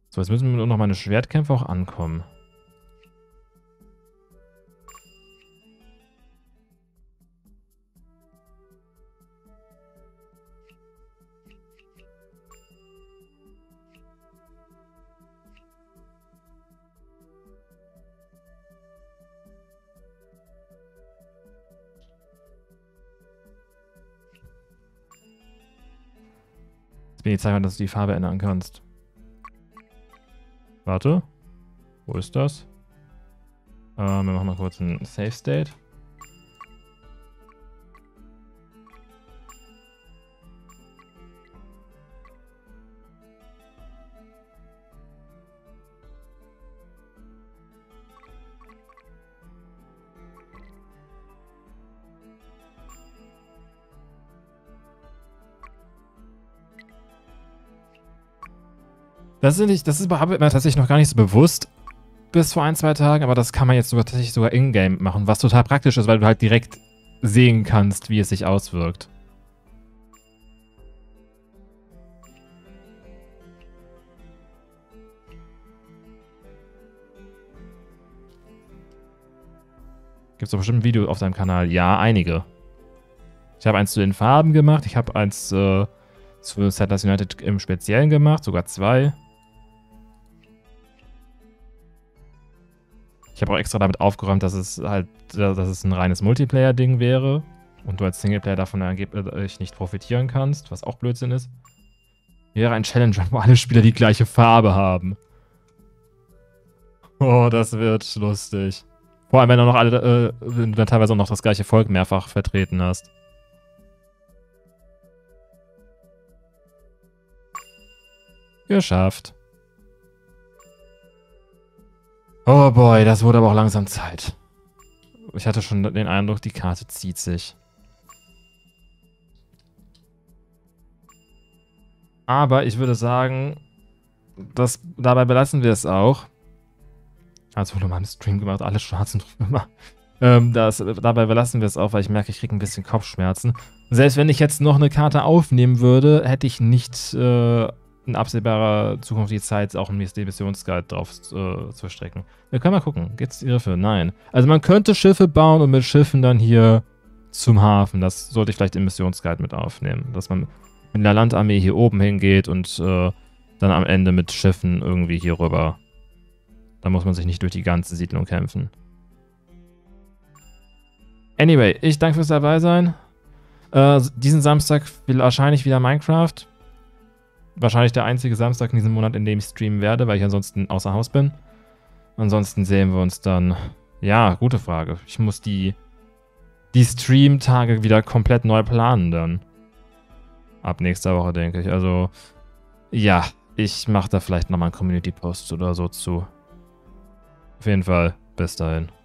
So, jetzt müssen nur noch meine Schwertkämpfe auch ankommen. Jetzt bin ich Zeit, dass du die Farbe ändern kannst. Warte. Wo ist das? Wir machen mal kurz ein Save State. Das ist mir tatsächlich noch gar nicht so bewusst bis vor 1, 2 Tagen, aber das kann man jetzt tatsächlich sogar in-game machen, was total praktisch ist, weil du halt direkt sehen kannst, wie es sich auswirkt. Gibt es doch bestimmt ein Video auf deinem Kanal? Ja, einige. Ich habe eins zu den Farben gemacht, ich habe eins zu Settlers United im Speziellen gemacht, sogar 2. Ich habe auch extra damit aufgeräumt, dass es ein reines Multiplayer-Ding wäre und du als Singleplayer davon angeblich nicht profitieren kannst, was auch Blödsinn ist. Wäre ein Challenger, wo alle Spieler die gleiche Farbe haben. Oh, das wird lustig. Vor allem, wenn du dann teilweise auch noch das gleiche Volk mehrfach vertreten hast. Geschafft. Oh boy, das wurde aber auch langsam Zeit. Ich hatte schon den Eindruck, die Karte zieht sich. Aber ich würde sagen, dabei belassen wir es auch. Also wurde mal im Stream gemacht, alle schwarzen Trümmer. Dabei belassen wir es auch, weil ich merke, ich kriege ein bisschen Kopfschmerzen. Selbst wenn ich jetzt noch eine Karte aufnehmen würde, hätte ich nicht in absehbarer Zukunft die Zeit, auch einen Missionsguide drauf zu strecken. Wir können mal gucken. Geht's Griffe? Nein. Also man könnte Schiffe bauen und mit Schiffen dann hier zum Hafen. Das sollte ich vielleicht im Missionsguide mit aufnehmen. Dass man mit einer Landarmee hier oben hingeht und dann am Ende mit Schiffen irgendwie hier rüber. Da muss man sich nicht durch die ganze Siedlung kämpfen. Anyway, ich danke fürs dabei sein. Diesen Samstag wahrscheinlich wieder Minecraft. Wahrscheinlich der einzige Samstag in diesem Monat, in dem ich streamen werde, weil ich ansonsten außer Haus bin. Ansonsten sehen wir uns dann... Ja, gute Frage. Ich muss die Stream-Tage wieder komplett neu planen dann. Ab nächster Woche, denke ich. Also, ja, ich mache da vielleicht nochmal einen Community-Post oder so zu. Auf jeden Fall, bis dahin.